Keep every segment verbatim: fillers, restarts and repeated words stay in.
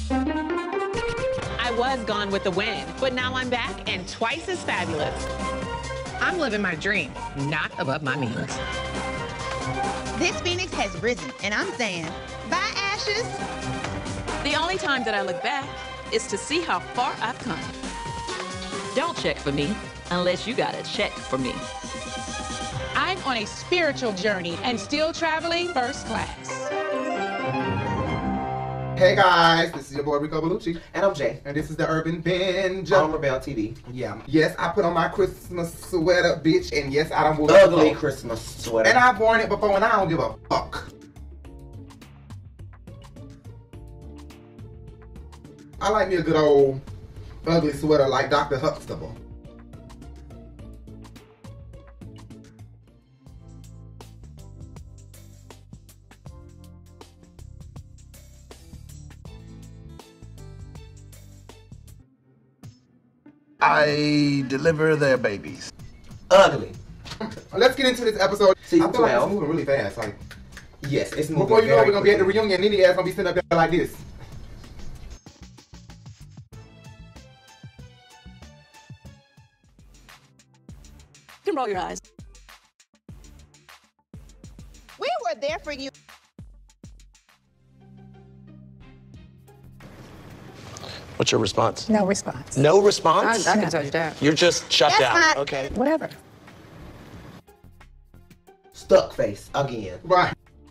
I was gone with the wind, but now I'm back and twice as fabulous. I'm living my dream, not above my means. This phoenix has risen, and I'm saying, bye, ashes. The only time that I look back is to see how far I've come. Don't check for me unless you got a check for me. I'm on a spiritual journey and still traveling first class. Hey guys, this is your boy Rico Bellucci. And I'm Jay. And this is the Urban Binge on Rebel T V. Yeah. Yes, I put on my Christmas sweater, bitch, and yes, I don't wear ugly Christmas sweater. And I've worn it before and I don't give a fuck. I like me a good old ugly sweater like Doctor Huxtable. I deliver their babies. Ugly. Let's get into this episode. Season I feel like twelve. it's moving really fast. Like, yes, it's moving. Before you know, very we're gonna be at the quickly. reunion. Nene ass gonna be sitting up there like this. You can roll your eyes. We were there for you. What's your response? No response. No response? I, I can tell you that. You're just shut That's down. not- Okay. Whatever. Stuck face again. Right.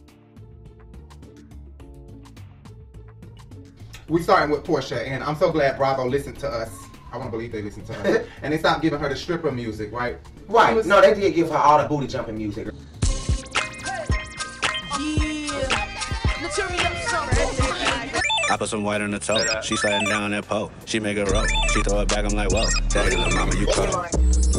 We starting with Portia, and I'm so glad Bravo listened to us. I want to believe they listened to us. And they stopped giving her the stripper music, right? Right. She was- No, they did give her all the booty jumping music. I put some white on the toe. She sliding down that pole. She make it roll. She throw it back. I'm like, whoa. Daddy, little mama, you cold.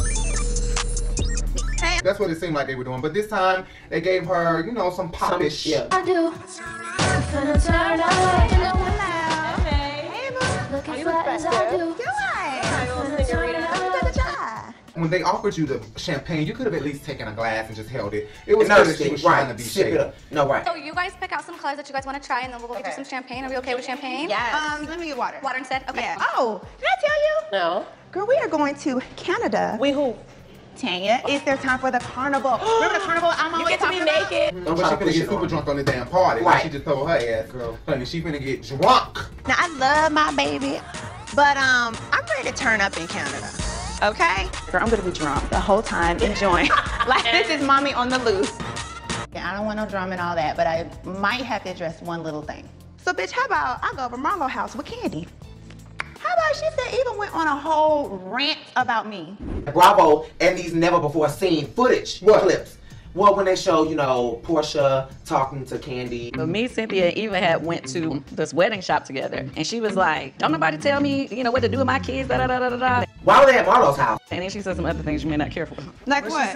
That's what it seemed like they were doing. But this time, they gave her, you know, some popish. Some- yeah. I do. I'm finna turn away. Hey, boo. Looking flat as I do. Good. I'm finna turn away. Good job. When they offered you the champagne, you could have at least taken a glass and just held it. It was No, clear that she stick, was trying right. to be Sip it shady. up. No, right. So you guys pick out some colors that you guys want to try, and then we'll go get you some champagne. Are we okay with champagne? Yes. Um, let me get water. Water instead? Okay. Yeah. Oh, did I tell you? No. Girl, we are going to Canada. We who? Tanya, it's their time for the carnival. Remember the carnival I'm always You get to be talking about? naked. But Don't she try to finna push get it super on. drunk on the damn party. Right. Like she just told her ass, girl, honey, she finna get drunk. Now, I love my baby, but um, I'm ready to turn up in Canada. Okay? Girl, I'm gonna be drunk the whole time, enjoying. Like, this is mommy on the loose. Yeah, I don't want no drum and all that, but I might have to address one little thing. So, bitch, how about I go over Marlo's house with Candy? How about she said even went on a whole rant about me? Bravo and these never before seen footage What? clips. Well, when they show, you know, Portia talking to Candy. But me and Cynthia even had went to this wedding shop together, and she was like, don't nobody tell me, you know, what to do with my kids, da da da da da da. Why were they at Marlo's house? And then she said some other things you may not care for. Like what?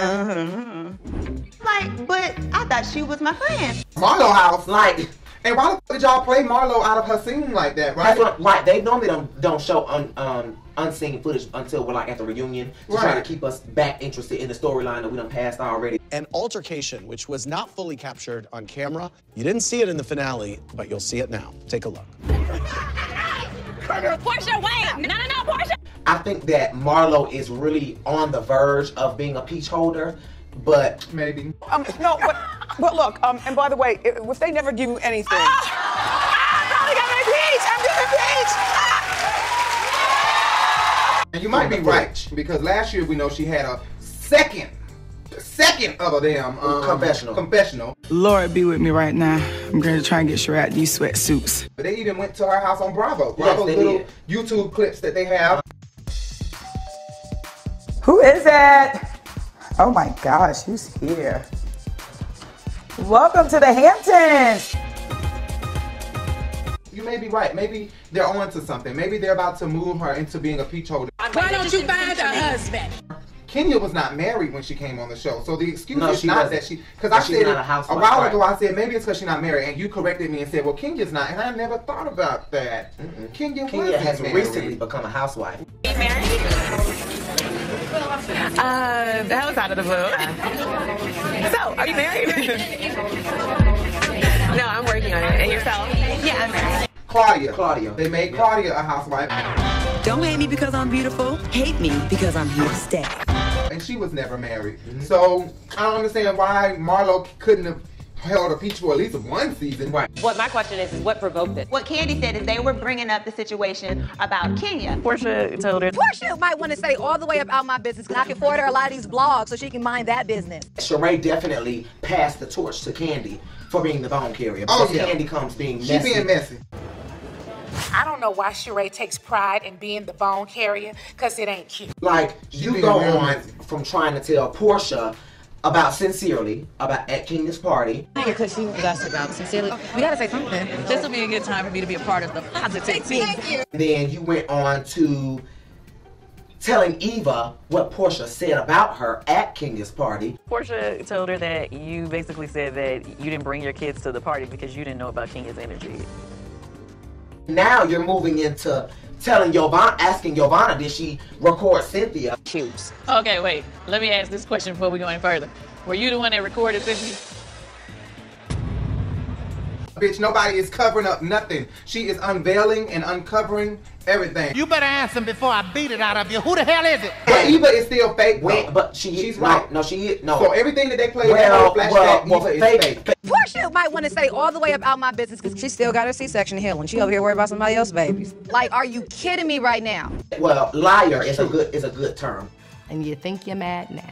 Like, but I thought she was my friend. Marlo house. Like, And why the fuck did y'all play Marlo out of her scene like that, right? that's what, right, they normally don't, don't show un, um, unseen footage until we're like at the reunion to try to Right. keep us back interested in the storyline that we done passed already. An altercation, which was not fully captured on camera. You didn't see it in the finale, but you'll see it now. Take a look. Portia, wait! No, no, no, Portia! I think that Marlo is really on the verge of being a peach holder, but Maybe. Um, no, but, but look, um, and by the way, if, if they never give you anything. And you might be right, because last year we know she had a second, second of a damn um, Confessional. confessional. Lord be with me right now. I'm going to try and get sure out these sweatsuits. But they even went to her house on Bravo. Yes, Bravo's they little did. YouTube clips that they have. Who is it? Oh my gosh, who's here? Welcome to the Hamptons. You may be right. Maybe they're on to something. Maybe they're about to move her into being a peach holder. Why don't you find a husband? Kenya was not married when she came on the show, so the excuse No, is she not wasn't. that she. Because That I she's said not it a a housewife, while right. ago. I said maybe it's because she's not married, and you corrected me and said, "Well, Kenya's not," and I never thought about that. Mm-mm. Kenya, Kenya wasn't has married. recently become a housewife. Uh, that was out of the blue. So, are you married? No, I'm working on it. And yourself? Yeah, I'm married. Claudia. Claudia. They made Claudia a housewife. Don't hate me because I'm beautiful. Hate me because I'm here to stay. And she was never married. Mm-hmm. So I don't understand why Marlo couldn't have held a peach for at least one season. Right. What my question is, is what provoked it? What Kandi said is they were bringing up the situation about Kenya. Porsha told her. Porsha might want to stay all the way about my business because I can forward her a lot of these blogs so she can mind that business. Sheree definitely passed the torch to Kandi for being the bone carrier. Oh, because yeah. Kandi comes being She messy. being messy. I don't know why Sheree takes pride in being the bone carrier, because it ain't cute. Like, She you being go real on messy. from trying to tell Porsha about Sincerely, about at Kenya's party. Because she was asked about Sincerely. We gotta say something. This will be a good time for me to be a part of the positivity. Thank you. Then you went on to telling Eva what Porsha said about her at Kenya's party. Porsha told her that you basically said that you didn't bring your kids to the party because you didn't know about Kenya's energy. Now you're moving into telling Giovanna, asking Giovanna, did she record Cynthia? Cubes. Okay, wait. Let me ask this question before we go any further. Were you the one that recorded Cynthia? Bitch, nobody is covering up nothing. She is unveiling and uncovering everything. You better answer before I beat it out of you. Who the hell is it? But Eva is still fake. Wait, though. but she She's no, right. No, she is no. So everything that they play well, that well, flashback, well, Eva fake, is fake. Porsha might want to stay all the way about my business because she still got her C-section healing. She over here worried about somebody else's babies. Like, are you kidding me right now? Well, liar is a good is a good term. And you think you're mad now.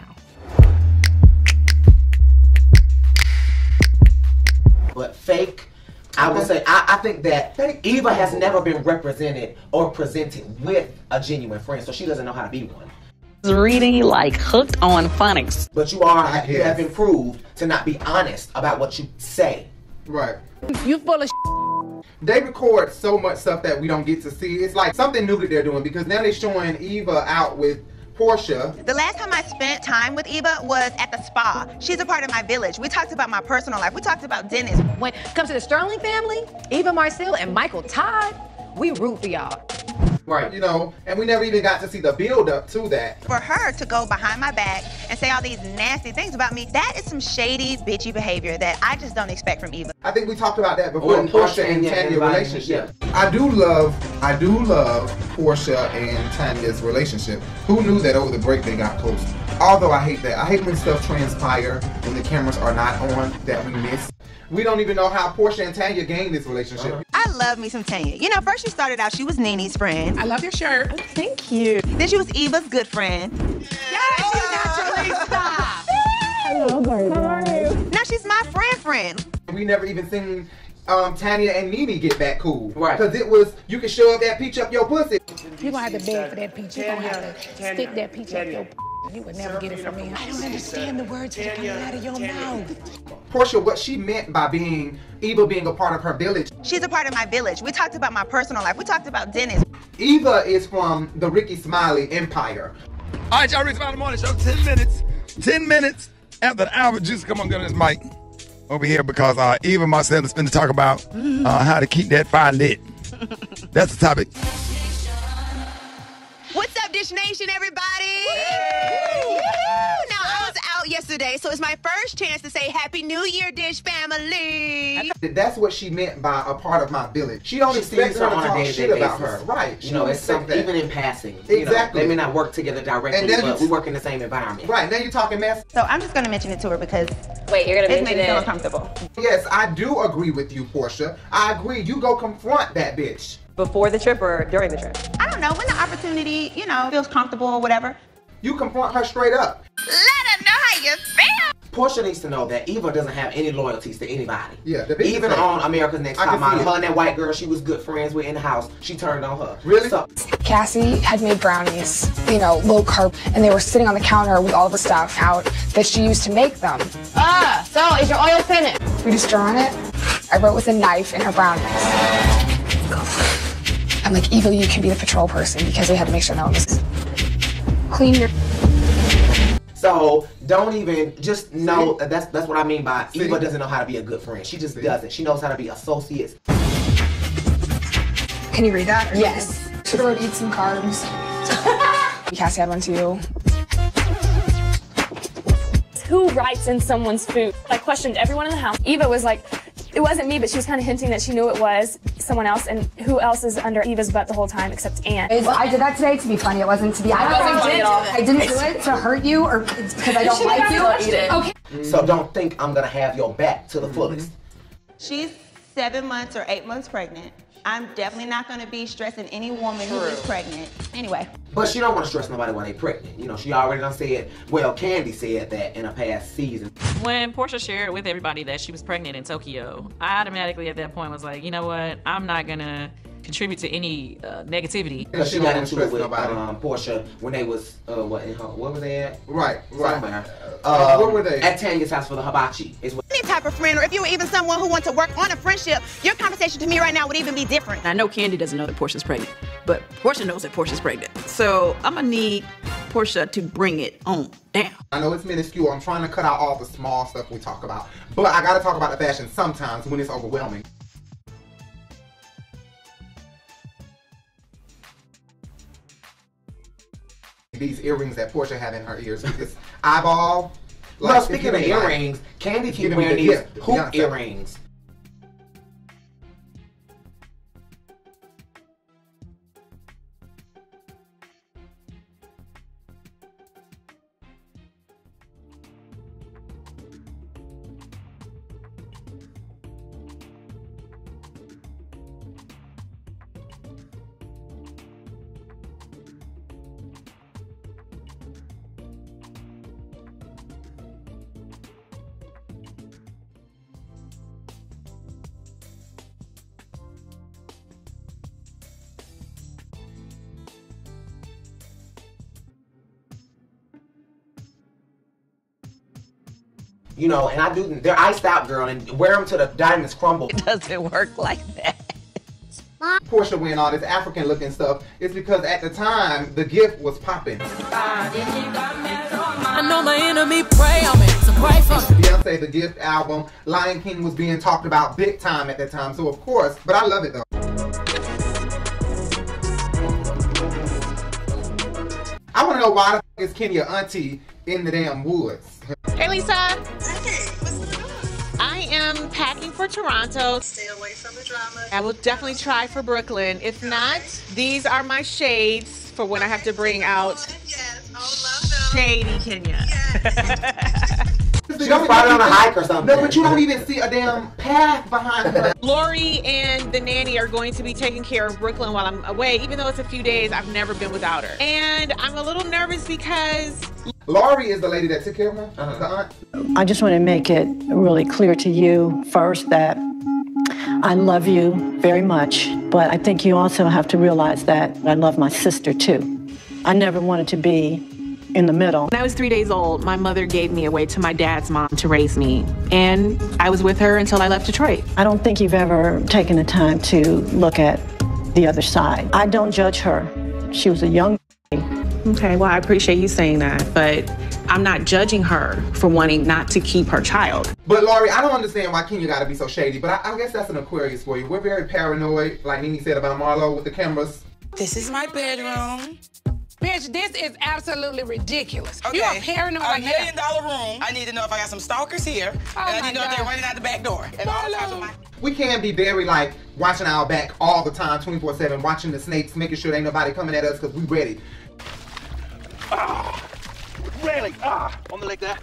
But fake, I would say, I, I think that Eva has never been represented or presented with a genuine friend, so she doesn't know how to be one. Really like hooked on phonics. But you are, you Yes. have improved to not be honest about what you say. Right. You full of They record so much stuff that we don't get to see. It's like something new that they're doing because now they're showing Eva out with Porsha. The last time I spent time with Eva was at the spa. She's a part of my village. We talked about my personal life. We talked about Dennis. When it comes to the Sterling family, Eva Marcel and Michael Todd, we root for y'all. Right. You know, and we never even got to see the build up to that. For her to go behind my back and say all these nasty things about me, that is some shady, bitchy behavior that I just don't expect from Eva. I think we talked about that before in Or Porsha and Tanya Tanya and relationship. yeah. I do love, I do love Porsha and Tanya's relationship. Who knew that over the break they got close? Although I hate that. I hate when stuff transpire when the cameras are not on that we miss. We don't even know how Porsha and Tanya gained this relationship. I love me some Tanya. You know, first she started out, she was Nene's friend. I love your shirt. Oh, thank you. Then she was Eva's good friend. Yes, you naturally stop. Hello, baby. How are you? Now she's my friend friend. We never even seen um, Tanya and Nene get back cool. Right. Because it was, you can shove that peach up your pussy. You're gonna have to beg for that peach. You're gonna have to stick that peach up your p. You would never get it from me. I don't understand the words that are coming out of your mouth. Porsha, what she meant by being, Eva being a part of her village. She's a part of my village. We talked about my personal life. We talked about Dennis. Eva is from the Ricky Smiley empire. All right, y'all, Ricky Smiley Morning Show, ten minutes. ten minutes after the hour, just come on, get on this mic over here because uh, Eva Marcel is going to talk about uh, how to keep that fire lit. That's the topic. What's up, Dish Nation, everybody? Woo! Now, I was out yesterday, so it's my first chance to say Happy New Year, Dish family. That's what she meant by a part of my village. She don't She expect sees her her to on a talk day-to-day shit about basis. her. Right. She You know, don't it's expect some, that. even in passing. You Exactly. know, they may not work together directly, And then but you- we work in the same environment. Right, now you're talking mess. So I'm just gonna mention it to her because Wait, you're gonna it's mention made me feel it? uncomfortable. Yes, I do agree with you, Porsha. I agree. You go confront that bitch. Before the trip or during the trip? I don't know, when the opportunity, you know, feels comfortable or whatever. You confront her straight up. Let her know how you feel. Porsha needs to know that Eva doesn't have any loyalties to anybody. Yeah, the bitch Even is fake. on America's Next I Top can see Model, it. her and that white girl she was good friends with in the house, she turned on her. Really? So, Cassie had made brownies, you know, low carb, and they were sitting on the counter with all the stuff out that she used to make them. Ah, so is your oil finished? We just draw on it. I wrote with a knife in her brownies. I'm like, Eva, you can be the patrol person because they had to make sure no one was clean your. so don't even just know that's that's what I mean by See? Eva doesn't know how to be a good friend. She just See? doesn't. She knows how to be associates. Can you read that? Yes. Should have wrote eat some carbs. Cassie had one too. Who writes in someone's food? I questioned everyone in the house. Eva was like, it wasn't me, but she was kind of hinting that she knew it was. someone else, and who else is under Eva's butt the whole time except Ann? I did that today to be funny. It wasn't to be. I, wasn't I, funny did, at all. I didn't do it to hurt you or because I don't like you. Okay. So don't think I'm gonna have your back to the fullest. She's seven months or eight months pregnant. I'm definitely not going to be stressing any woman who is pregnant. Anyway. But she don't want to stress nobody when they pregnant. You know, she already done said, well, Candy said that in a past season. When Portia shared with everybody that she was pregnant in Tokyo, I automatically at that point was like, you know what, I'm not gonna contribute to any uh, negativity. Because she got into it with um, Portia when they was, uh, what, in her, where were they at? Right, right. Somewhere. Uh, Um, where were they? At Tanya's house for the hibachi. Is what Any type of friend, or if you were even someone who wants to work on a friendship, your conversation to me right now would even be different. I know Candy doesn't know that Portia's pregnant, but Portia knows that Portia's pregnant. So I'm gonna need Portia to bring it on down. I know it's minuscule. I'm trying to cut out all the small stuff we talk about. But I gotta talk about the fashion sometimes when it's overwhelming. These earrings that Portia had in her ears. This eyeball. Well, Like, speaking if of you like, earrings, Candy keep giving me wearing the these gift, hoop Beyonce. earrings. You know, and I do, they're iced out, girl, and wear them till the diamonds crumble. It doesn't work like that. Portia wearing all this African looking stuff is because at the time the gift was popping. I know my enemy pray on me, so pray for me. Beyonce The Gift album, Lion King was being talked about big time at that time, so of course, but I love it though. I want to know why the f is Kenya auntie in the damn woods? Hey, Lisa. I am packing for Toronto. Stay away from the drama. I will definitely try for Brooklyn. If not, these are my shades for when I have to bring out shady Kenya. She was probably on a hike or something. No, but you don't even see a damn path behind her. Lori and the nanny are going to be taking care of Brooklyn while I'm away. Even though it's a few days, I've never been without her. And I'm a little nervous because Lori is the lady that took care of her, uh-huh. the aunt. I just want to make it really clear to you first that I love you very much, but I think you also have to realize that I love my sister too. I never wanted to be in the middle. When I was three days old, my mother gave me away to my dad's mom to raise me, and I was with her until I left Detroit. I don't think you've ever taken the time to look at the other side. I don't judge her. She was a young Okay, well, I appreciate you saying that, but I'm not judging her for wanting not to keep her child. But Lori, I don't understand why Kenya gotta be so shady, but I, I guess that's an Aquarius for you. We're very paranoid, like Nene said about Marlo with the cameras. This is my bedroom. Bitch, this is absolutely ridiculous. Okay. You are paranoid. A million dollar room. I need to know if I got some stalkers here. Oh and I my need to know if God. they're running out the back door. And all types of my We can be very like watching our back all the time, twenty-four seven, watching the snakes, making sure there ain't nobody coming at us because we ready. Ah, really? Ah, on the like that.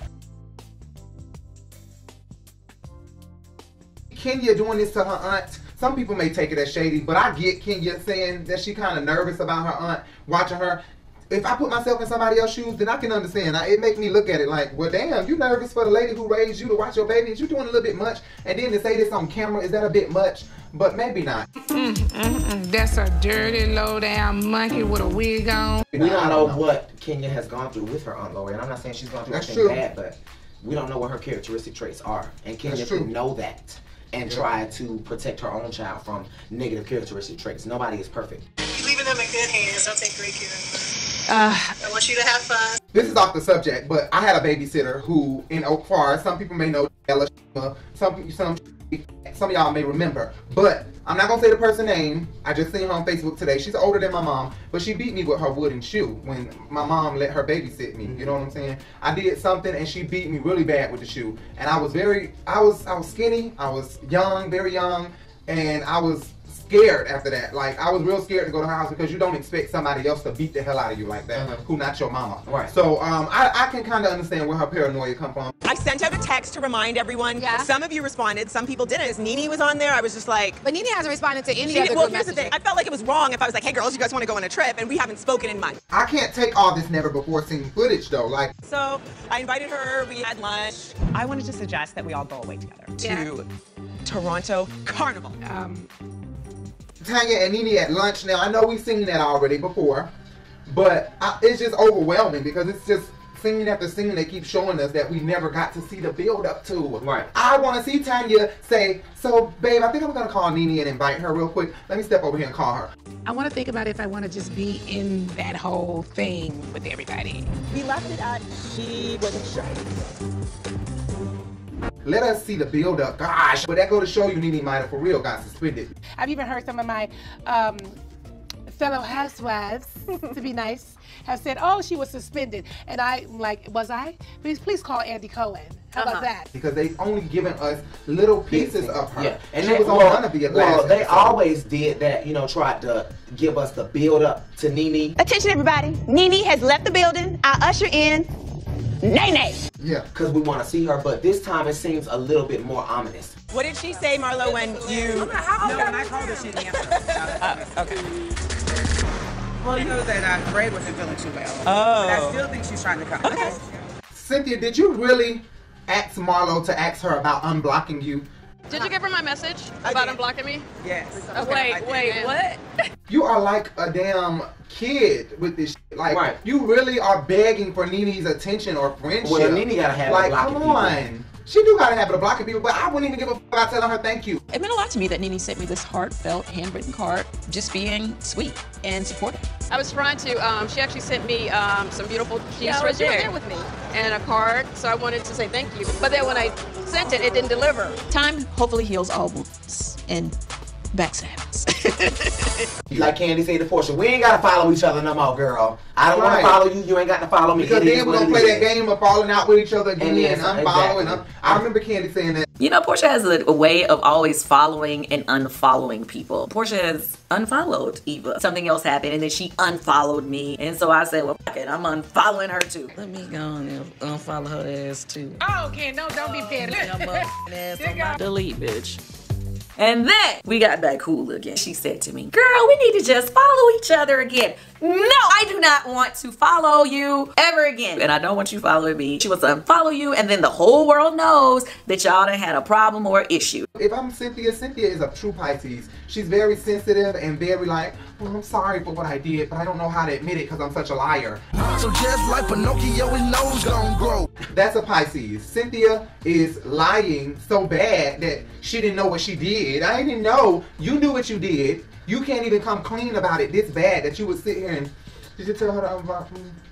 Kenya doing this to her aunt. Some people may take it as shady, but I get Kenya saying that she kind of nervous about her aunt watching her. If I put myself in somebody else's shoes, then I can understand. I, it makes me look at it like, well, damn, you nervous for the lady who raised you to watch your baby? Is you doing a little bit much? And then to say this on camera, is that a bit much? But maybe not. Mm, mm, mm. That's a dirty, low-down monkey with a wig on. We don't know what Kenya has gone through with her Aunt Lori, and I'm not saying she's gone through That's anything true. bad, but we don't know what her characteristic traits are. And Kenya That's true. could know that and Yeah. try to protect her own child from negative characteristic traits. Nobody is perfect. You're leaving them in good hands. I'll take great care of them. Uh, I want you to have fun. This is off the subject, but I had a babysitter who in Oak Forest, some people may know Ella, some some some of y'all may remember, but I'm not gonna say the person's name. I just seen her on Facebook today. She's older than my mom, but she beat me with her wooden shoe when my mom let her babysit me. You know what I'm saying? I did something and she beat me really bad with the shoe, and I was very, I was, I was skinny, I was young, very young, and I was scared after that. Like, I was real scared to go to her house because you don't expect somebody else to beat the hell out of you like that, Mm-hmm. who not your mama. Right. So um, I, I can kind of understand where her paranoia come from. I sent out a text to remind everyone. Yeah. Some of you responded, some people didn't. As Nene was on there, I was just like... But Nene hasn't responded to any She other did- Well, group here's the messages. thing. I felt like it was wrong if I was like, hey girls, you guys want to go on a trip? And we haven't spoken in months. I can't take all this never before seen footage though. Like, So I invited her, we had lunch. I wanted to suggest that we all go away together to Toronto Carnival. Um, Tanya and Nene at lunch. Now I know we've seen that already before, but I, it's just overwhelming because it's just scene after scene they keep showing us that we never got to see the build up to. Right. I want to see Tanya say, so babe, I think I'm gonna call Nene and invite her real quick. Let me step over here and call her. I want to think about if I want to just be in that whole thing with everybody. We left it at she wasn't sure. Let us see the build up. Gosh, but that go to show you Nene might have for real got suspended. I've even heard some of my um, fellow housewives, to be nice, have said, oh, she was suspended. And I'm like, was I? Please, please call Andy Cohen. How Uh-huh. about that? Because they've only given us little pieces of her. Yeah, and they- she was on well, none of the last well, they episode. always did that, you know, tried to give us the build up to Nene. Attention, everybody. Nene has left the building. I usher in Nene. Yeah. Because we want to see her, but this time it seems a little bit more ominous. What did she say, Marlo, when you... No, when I called her, she didn't answer. Uh, okay. Well, you know that uh, Greg wasn't feeling too well. Oh. But I still think she's trying to come. Okay. Cynthia, did you really ask Marlo to ask her about unblocking you? Did you give her my message about unblocking me? Yes. Okay, wait, wait, what? You are like a damn kid with this shit. Like, Right. you really are begging for Nene's attention or friendship. Well, Nene gotta have it Like, blocking come people. on. She do gotta have it blocking people, but I wouldn't even give a fuck about telling her thank you. It meant a lot to me that Nene sent me this heartfelt handwritten card, just being sweet and supportive. I was trying to, um, she actually sent me um, some beautiful, she Yeah, I was was there. there with me. And a card, so I wanted to say thank you. But then when I sent it, it didn't deliver. Time hopefully heals all wounds and backstabs. Like Candy said to Portia, we ain't got to follow each other no more, girl. I don't want Right. to follow you, you ain't got to follow me. Because It is then we're what gonna it play that is. game of falling out with each other again And and, then- unfollowing. exactly. I remember Candy saying that. You know, Portia has a, a way of always following and unfollowing people. Portia has unfollowed Eva. Something else happened, and then she unfollowed me. And so I said, well, fuck it, I'm unfollowing her too. Let me go and unfollow her ass too. Oh, okay, no, don't be petty. Delete, bitch. And then we got back cool again. She said to me, girl, we need to just follow each other again. No, I do not want to follow you ever again. And I don't want you following me. She wants to unfollow you, and then the whole world knows that y'all done had a problem or issue. If I'm Cynthia, Cynthia is a true Pisces. She's very sensitive and very like, well, I'm sorry for what I did, but I don't know how to admit it because I'm such a liar. So just like Pinocchio, his nose gon' grow. That's a Pisces. Cynthia is lying so bad that she didn't know what she did. I didn't know. You knew what you did. You can't even come clean about it this bad that you would sit here and, did you tell her to unblock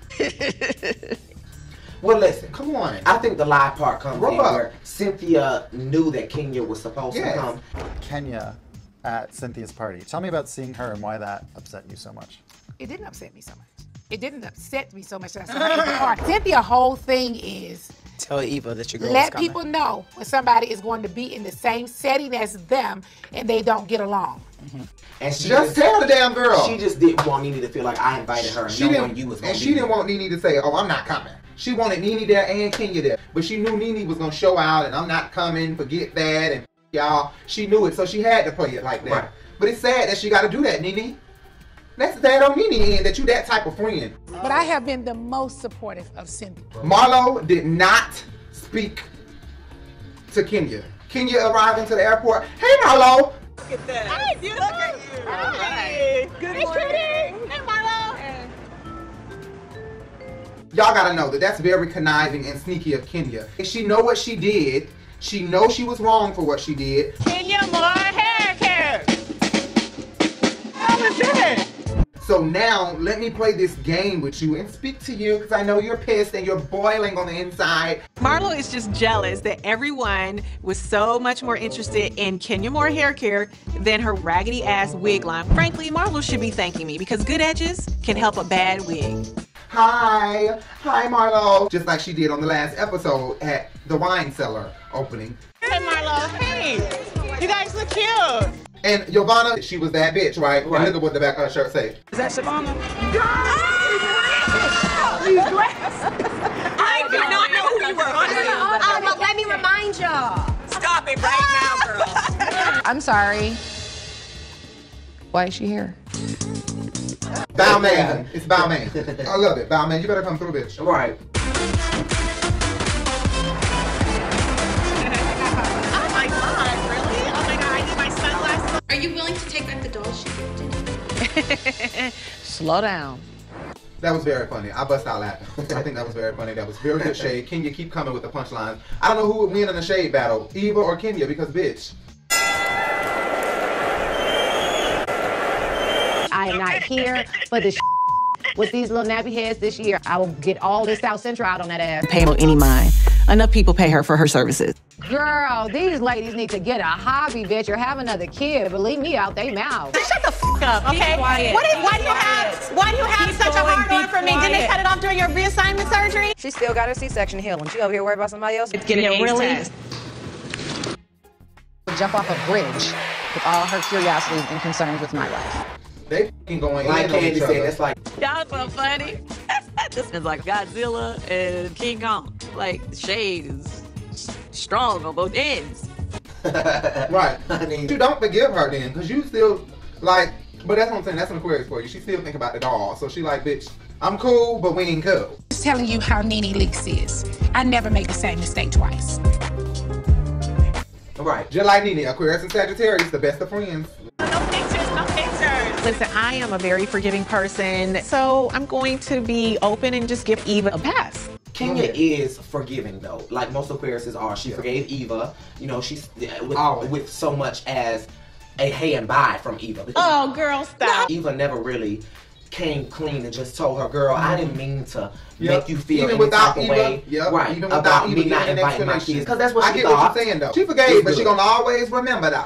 me? Well, listen. Come on. I think the lie part comes Grow in up. where Cynthia knew that Kenya was supposed Yes. to come. Kenya at Cynthia's party. Tell me about seeing her and why that upset you so much. It didn't upset me so much. It didn't upset me so much that I saw her in the car. Cynthia's whole thing is Tell Eva that your girl is let coming. people know when somebody is going to be in the same setting as them and they don't get along. And she Just tell the damn girl. She just didn't want Nene to feel like I invited her, She knowing didn't, you was gonna and be she didn't there. want Nene to say, oh, I'm not coming. She wanted Nene there and Kenya there. But she knew Nene was going to show out and I'm not coming, forget that, and y'all. She knew it, so she had to play it like that. Right. But it's sad that she got to do that, Nene. That's sad on Nene end that you that type of friend. But I have been the most supportive of Cynthia. Marlo did not speak to Kenya. Kenya arrived into the airport. Hey, Marlo. Look at that. Hi, beautiful. Look at you. Hi. Good Hey, morning. sweetie. Hey, Marlo. Y'all gotta know that that's very conniving and sneaky of Kenya. She know what she did. She know she was wrong for what she did. Kenya more hair care. How was that? So now let me play this game with you and speak to you because I know you're pissed and you're boiling on the inside. Marlo is just jealous that everyone was so much more interested in Kenya Moore hair care than her raggedy ass wig line. Frankly, Marlo should be thanking me because good edges can help a bad wig. Hi, hi Marlo. Just like she did on the last episode at the wine cellar opening. Hey Marlo, hey, you guys look cute. And Giovanna, she was that bitch, right? Right. And look at what the back of her shirt say. Is that Shavonna? I did not know who you were. Oh, well, let me remind y'all. Stop it right now, girl. I'm sorry. Why is she here? Balmain. It's Balmain. I love it. Balmain, you better come through, bitch. Right. Oh my God, really? Oh my God, I need my sunglasses. Are you willing to take back the doll she gifted? Slow down. That was very funny. I bust out laughing. I think that was very funny. That was very good shade. Kenya, keep coming with the punchlines. I don't know who would win in a shade battle, Eva or Kenya, because bitch. I am not here for this with these little nappy heads this year. I will get all this South Central out on that ass. Pay no any mind. Enough people pay her for her services. Girl, these ladies need to get a hobby, bitch, or have another kid, but leave me out they mouth. Shut the f up, okay? quiet. What is, why do you have why do you have Keep such going, a hard be on for me? Didn't they quiet. cut it off during your reassignment surgery? She still got her C-section healing. She over here worried about somebody else. It's getting yeah, really test. jump off a bridge with all her curiosities and concerns with my life. They f***ing going Like in on Candy each said, other. it's like Y'all so funny. This is like Godzilla and King Kong. Like, the shade is strong on both ends. Right. I mean, you don't forgive her then, because you still, like, but that's what I'm saying, that's an Aquarius for you. She still think about the doll. So she like, bitch, I'm cool, but we ain't cool. Just telling you how Nene Leakes is. I never make the same mistake twice. Right. Just like Nene, Aquarius and Sagittarius, the best of friends. No pictures, no pictures. Listen, I am a very forgiving person, so I'm going to be open and just give Eva a pass. Kenya is forgiving though, like most Aquariuses are. She forgave Eva, you know, she's with, Always. with so much as a hey and bye from Eva. Because Oh, girl, stop. Eva never really came clean and just told her, girl, I didn't mean to Yep. make you feel Even any without type of Eva, way. yep. Right, Even without about Eva me not giving an inviting my explanation. kids. Because that's what I she get thought. what you're saying though. She forgave, It's but she good. gonna always remember that.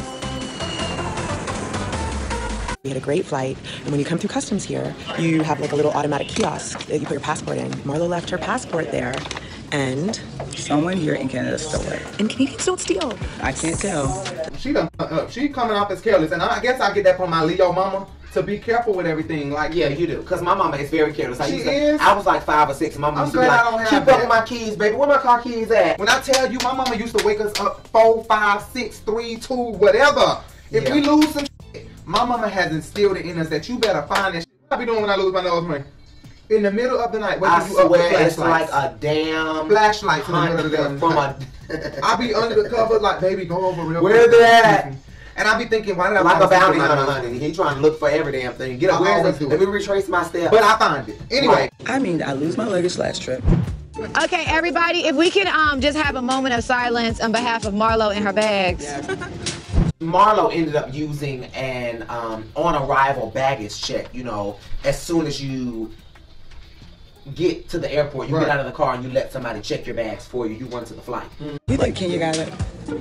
We had a great flight, and when you come through customs here, you have like a little automatic kiosk that you put your passport in. Marlo left her passport there, and Someone here in Canada stole it. and Canadians don't steal. I can't tell. She done fucked up. She coming off as careless, and I guess I get that from my Leo mama to be careful with everything. Like, Yeah, you do. Because my mama is very careless. I, She used to, is? I was like five or six. And my mama I'm used to be glad like, I don't have keep that. up my keys, baby. Where my car keys at? when I tell you, my mama used to wake us up four, five, six, three, two, whatever. If Yeah. we lose some shit, my mama has instilled it in us that you better find that shit. What I be doing when I lose my nose ring? In the middle of the night, waking I you up with swear it's like flashlights. a damn Flashlights in the middle of the hunt damn from a I be under the cover like, baby, go over real Where quick. they at? And I be thinking, why did I Like a fall asleep bounty with my hunter, nose honey. ring? He trying to look for every damn thing. Get I up. Where always is do it? Let it. me retrace my steps. But I find it. Anyway. I mean, I lose my luggage last trip. Okay, everybody, if we can um just have a moment of silence on behalf of Marlo and her bags. Marlo ended up using an um, on-arrival baggage check. You know, as soon as you get to the airport, you Right. get out of the car and you let somebody check your bags for you. You run to the flight. You think Kenya got it?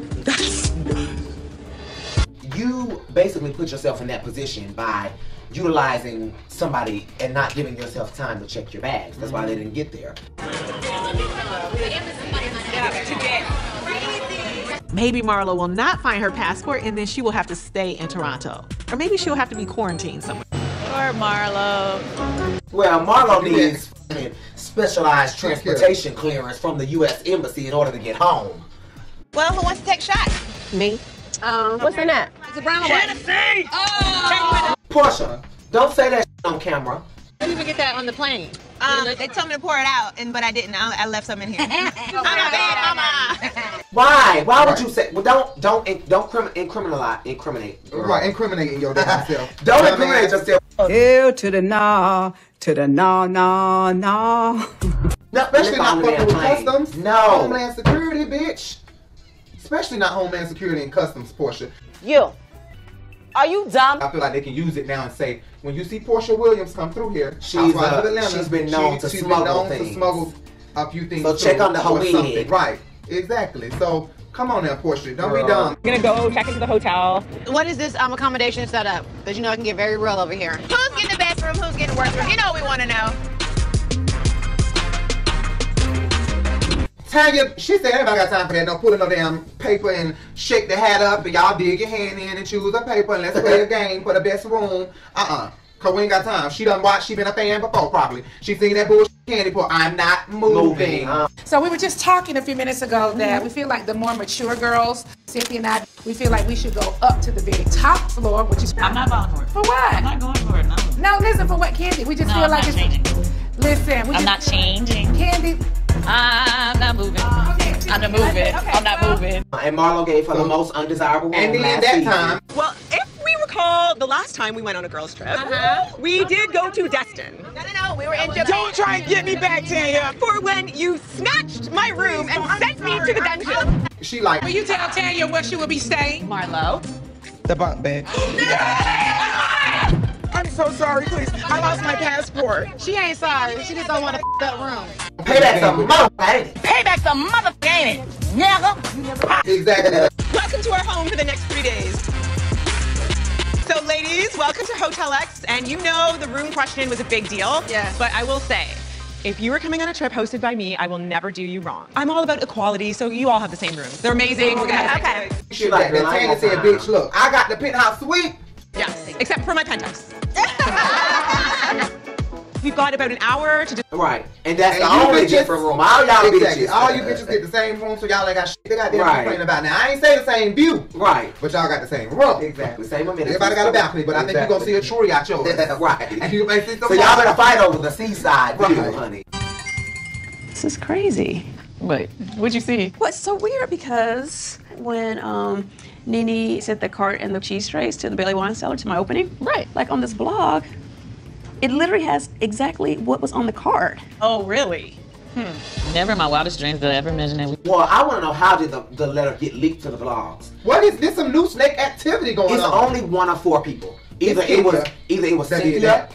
You basically put yourself in that position by utilizing somebody and not giving yourself time to check your bags. That's why they didn't get there. Maybe Marlo will not find her passport and then she will have to stay in Toronto. Or maybe she'll have to be quarantined somewhere. Poor Marlo. Well, Marlo needs specialized transportation clearance from the U S Embassy in order to get home. Well, who wants to take a shot? Me? Um, what's in that? It's a brown one. Oh! Portia, don't say that shit on camera. I didn't even get that on the plane. Um, they told me to pour it out, and but I didn't. I, I left some in here. I'm a bad mama. Why? Why would you say? Well, don't don't don't crim- incriminate incriminate. girl. Right, incriminating your damn self. Don't Yeah, incriminate man. yourself. Ew to the nah, to the nah, nah, nah. No, Especially not fucking with plane. customs. No. Homeland Security, bitch. Especially not Homeland Security and Customs, Portia. You. Are you dumb? I feel like they can use it now and say, when you see Portia Williams come through here, She's, Housewives uh, of Atlanta, she's been known she- to she's smuggle been known things. to smuggle a few things. So check through under her or wig. something. Right. Exactly. So come on now, Portia. Don't Girl. be dumb. We're gonna go check into the hotel. What is this um accommodation set up? Because you know it can get very real over here. Who's getting the best room? Who's getting the worst room? You know what we want to know. Tanya, she said everybody got time for that. Don't put in no damn paper and shake the hat up and y'all dig your hand in and choose a paper and let's play a game for the best room. Uh-uh. Cause we ain't got time. She done watched, she been a fan before probably. She singing that bullshit candy pour. I'm not moving. moving. So we were just talking a few minutes ago that we feel like the more mature girls, Cynthia and I, we feel like we should go up to the very top floor, which is... I'm not going for it. For what? I'm not going for it, no. No, listen, for what, Candy? We just no, feel I'm like not it's... changing. Listen, we I'm just... not changing. Candy... I'm not moving. Oh, okay. I'm not moving. Okay, okay, I'm not well, moving. And Marlo gave her the most undesirable And room then last that season. time... Well, if we recall, the last time we went on a girls' trip, uh-huh. we did go to Destin. No, no, no, we were in Japan. Don't try and get me back, Tanya. For when you snatched my room and sent me to the dungeon. She like... Will you tell Tanya where she will be staying? Marlo. The bunk bed. I'm so sorry, please. I lost my passport. She ain't sorry. She just don't want to f that room. Payback's a motherfucker, ain't it? Payback's a motherfucker, ain't it? Nigga. Exactly. Welcome to our home for the next three days. So, ladies, welcome to Hotel X. And you know the room question was a big deal. Yeah. But I will say, if you were coming on a trip hosted by me, I will never do you wrong. I'm all about equality, so you all have the same rooms. They're amazing. We're gonna have Okay. She like that. Tanya said, bitch, look, I got the penthouse suite. Yes, except for my penthouse. We've got about an hour to do. Right, and that's And the you only bitches- different room. All y'all Exactly. bitches. All you bitches get the same room, so y'all ain't got shit they got there Right. complaining about. Now, I ain't say the same view. Right. But y'all got the same room. Exactly. Same amenities. Everybody got a balcony, but I think you're going to see a tree out yours. Right. And you may see some So y'all better fight over the seaside view, Right. honey. This is crazy. Wait, what'd you see? Well, it's so weird because when um, Nene sent the cart and the cheese trays to the Bailey Wine Cellar to my opening, right? Like on this blog, it literally has exactly what was on the card. Oh, really? Hmm. Never in my wildest dreams did I ever imagine that. Well, I want to know how did the, the letter get leaked to the blogs? What is this? Some new snake activity going It's on? only one of four people. Either It's it was Cynthia. either it was That did Cynthia. that.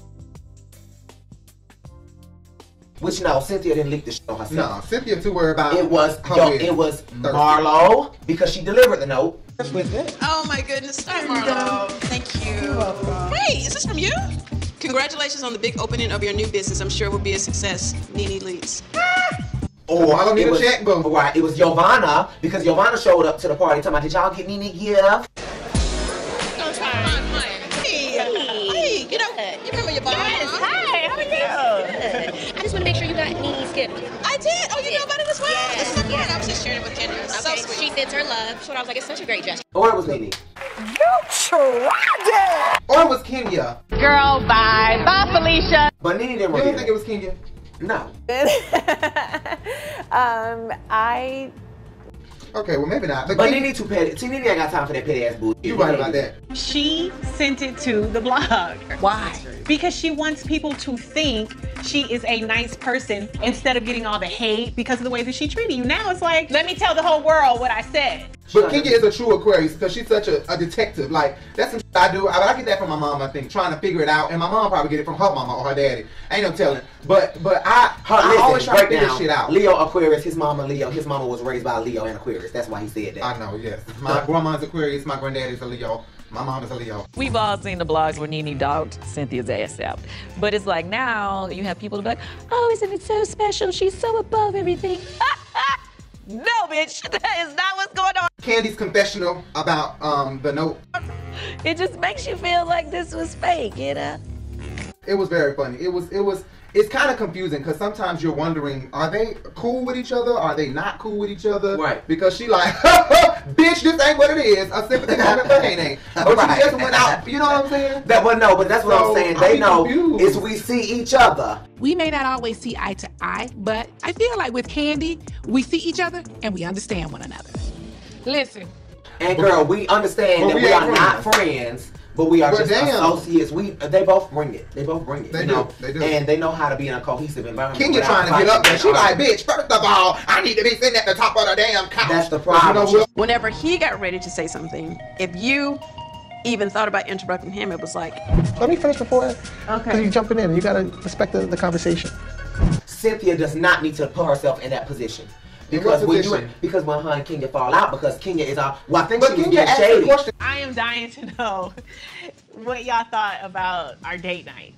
Which no, Cynthia didn't leak the show herself. No, Cynthia too worried about It was her yo, wig. it was Thirsty. Marlo because she delivered the note. Oh my goodness, hi Marlo. Thank you. Hey, is this from you? Congratulations on the big opening of your new business. I'm sure it will be a success. Nene leads. Or I don't need it a was, checkbook. Right, it was Giovanna because Giovanna showed up to the party talking about, did y'all get Nene gift? Hey, hey, you know, you remember your mom? Yes, hi, how are you? I just want to make sure you got Nene's gift. I did. Oh, you know about it as well. Yes, This is important. yes. I was just sharing it with Kendra. It's so Okay, sweet. she sends her love. So I was like, it's such a great gesture. Or it was Nene. You tried. Or it was Kenya. Girl, bye. Bye, Felicia. But Nene didn't You reveal don't think it was Kenya? No. um, I. Okay, well maybe not. But, But Kenya, Nene too petty. See, Nene ain't got time for that petty ass bullshit. you right about that. She sent it to the blog. Why? Because she wants people to think she is a nice person instead of getting all the hate because of the way that she treated you. Now it's like, let me tell the whole world what I said. But Kenya is a true Aquarius because she's such a, a detective. Like, that's some shit I do. I, I get that from my mom, I think, trying to figure it out. And my mom probably get it from her mama or her daddy. Ain't no telling. But but I, Her, I listen, always try to break figure down. shit out. Leo Aquarius, his mama Leo. His mama was raised by a Leo and Aquarius. That's why he said that. I know, yes. My grandma's Aquarius, my granddaddy's a Leo. My mom is a Leo. We've all seen the blogs where Nene dogged Cynthia's ass out. But it's like now you have people to be like, oh, isn't it so special? She's so above everything. No, bitch, that is not what's going on. Candy's confessional about um the note. It just makes you feel like this was fake, you know? It was very funny. It was, it was, it's kind of confusing because sometimes you're wondering, are they cool with each other? Are they not cool with each other? Right. Because she like, bitch, this ain't what it is. A sympathy moment for Nene. But Right. she just went out, you know what I'm saying? That, but no, but that's what So, I'm saying. I They be know confused. is we see each other. We may not always see eye to eye, but I feel like with Candy, we see each other and we understand one another. Listen. And girl, we understand But that we we, ain't are not friends, but we are But just damn. associates. We they both bring it. They both bring it. They you do. know? They do. And they know how to be in a cohesive environment. Kenya without trying to get up there. She fighting. like, bitch, first of all, I need to be sitting at the top of the damn couch. That's the But you problem. know what? Whenever he got ready to say something, if you even thought about interrupting him, it was like, Let me finish before. Okay. Because you're jumping in. You gotta respect the, the conversation. Cynthia does not need to put herself in that position. In Because what when you position? because when her and Kenya fall out, because Kenya is all well, I think But she was Kenya getting asked the shady. question. I am dying to know what y'all thought about our date night.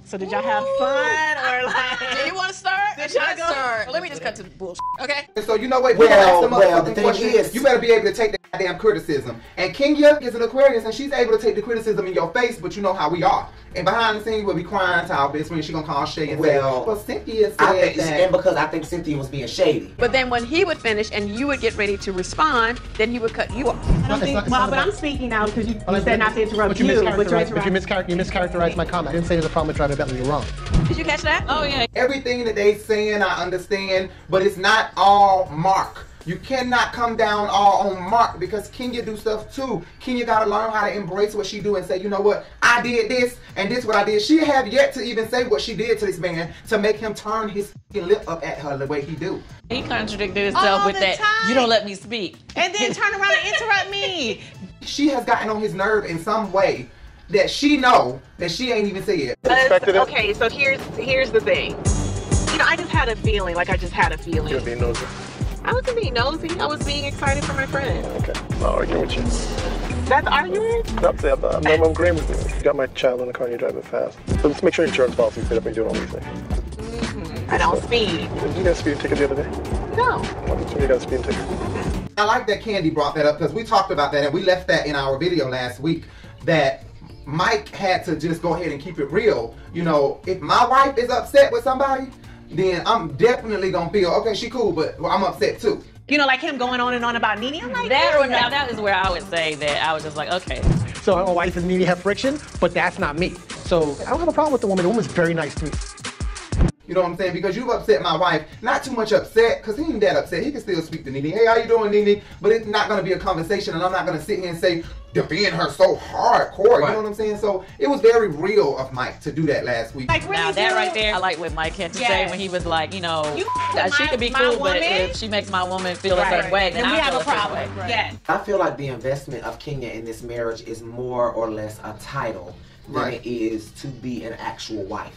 So did y'all have fun or like? Do you want to start? Did Should I y'all go? start? Let me just cut to the bullshit. Okay. So you know what? Well, You ask them well, motherfucking the thing questions, is- you better be able to take that damn criticism. And Kenya is an Aquarius, and she's able to take the criticism in your face, but you know how we are. And behind the scenes, we'll be crying to our best friend. She gonna call Shay and Well, say, "Well, Cynthia said I think, that." and because I think Cynthia was being shady. But then when he would finish and you would get ready to respond, then he would cut you off. I don't think, well, but I'm speaking now because you, you said not to interrupt But you you. But you mischaracterized, but you interrupt. mischaracterized, you mischaracterized my comment. I didn't say there's a problem with driving Bentley. You're wrong. Did you catch that? Oh yeah. Everything that they saying, I understand, but it's not all Mark. You cannot come down all on Mark because Kenya do stuff too. Kenya gotta learn how to embrace what she do and say, you know what, I did this and this what I did. She have yet to even say what she did to this man to make him turn his lip up at her the way he do. He contradicted himself All with the that. time. You don't let me speak. And then turn around and interrupt me. She has gotten on his nerve in some way that she know that she ain't even said. Uh, okay, so here's here's the thing. You know, I just had a feeling, like I just had a feeling. You're being nosy. I wasn't being nosy. I was being excited for my friend. Okay. I'm not arguing with you. That's arguing? No, I'm, I'm, I'm agreeing with you. You got my child in the car and you're driving fast. So let's make sure insurance policy is set up and you're doing all these things. Mm-hmm. I don't speed. Did you get a speeding ticket the other day? No. When you got a speeding ticket? I like that Candy brought that up because we talked about that and we left that in our video last week that Mike had to just go ahead and keep it real. You know, if my wife is upset with somebody, then I'm definitely gonna feel, okay, she cool, but well, I'm upset too. You know, like him going on and on about Nene. I'm like, That or now that is where I would say that I was just like, okay. So my wife and Nene have friction, but that's not me. So I don't have a problem with the woman. The woman's very nice to me. You know what I'm saying? Because you've upset my wife. Not too much upset, because he ain't that upset. He can still speak to Nene. Hey, how you doing, Nene? But it's not going to be a conversation, and I'm not going to sit here and say, defend her so hardcore. Right. You know what I'm saying? So it was very real of Mike to do that last week. Like, Now that right there, I like what Mike had to Yes. say when he was like, you know, You that she my- could be my cool, woman? but if she makes my woman feel a Right. certain way, then, Then we I have feel a certain problem. way. Yeah. I feel like the investment of Kenya in this marriage is more or less a title than Right. it is to be an actual wife.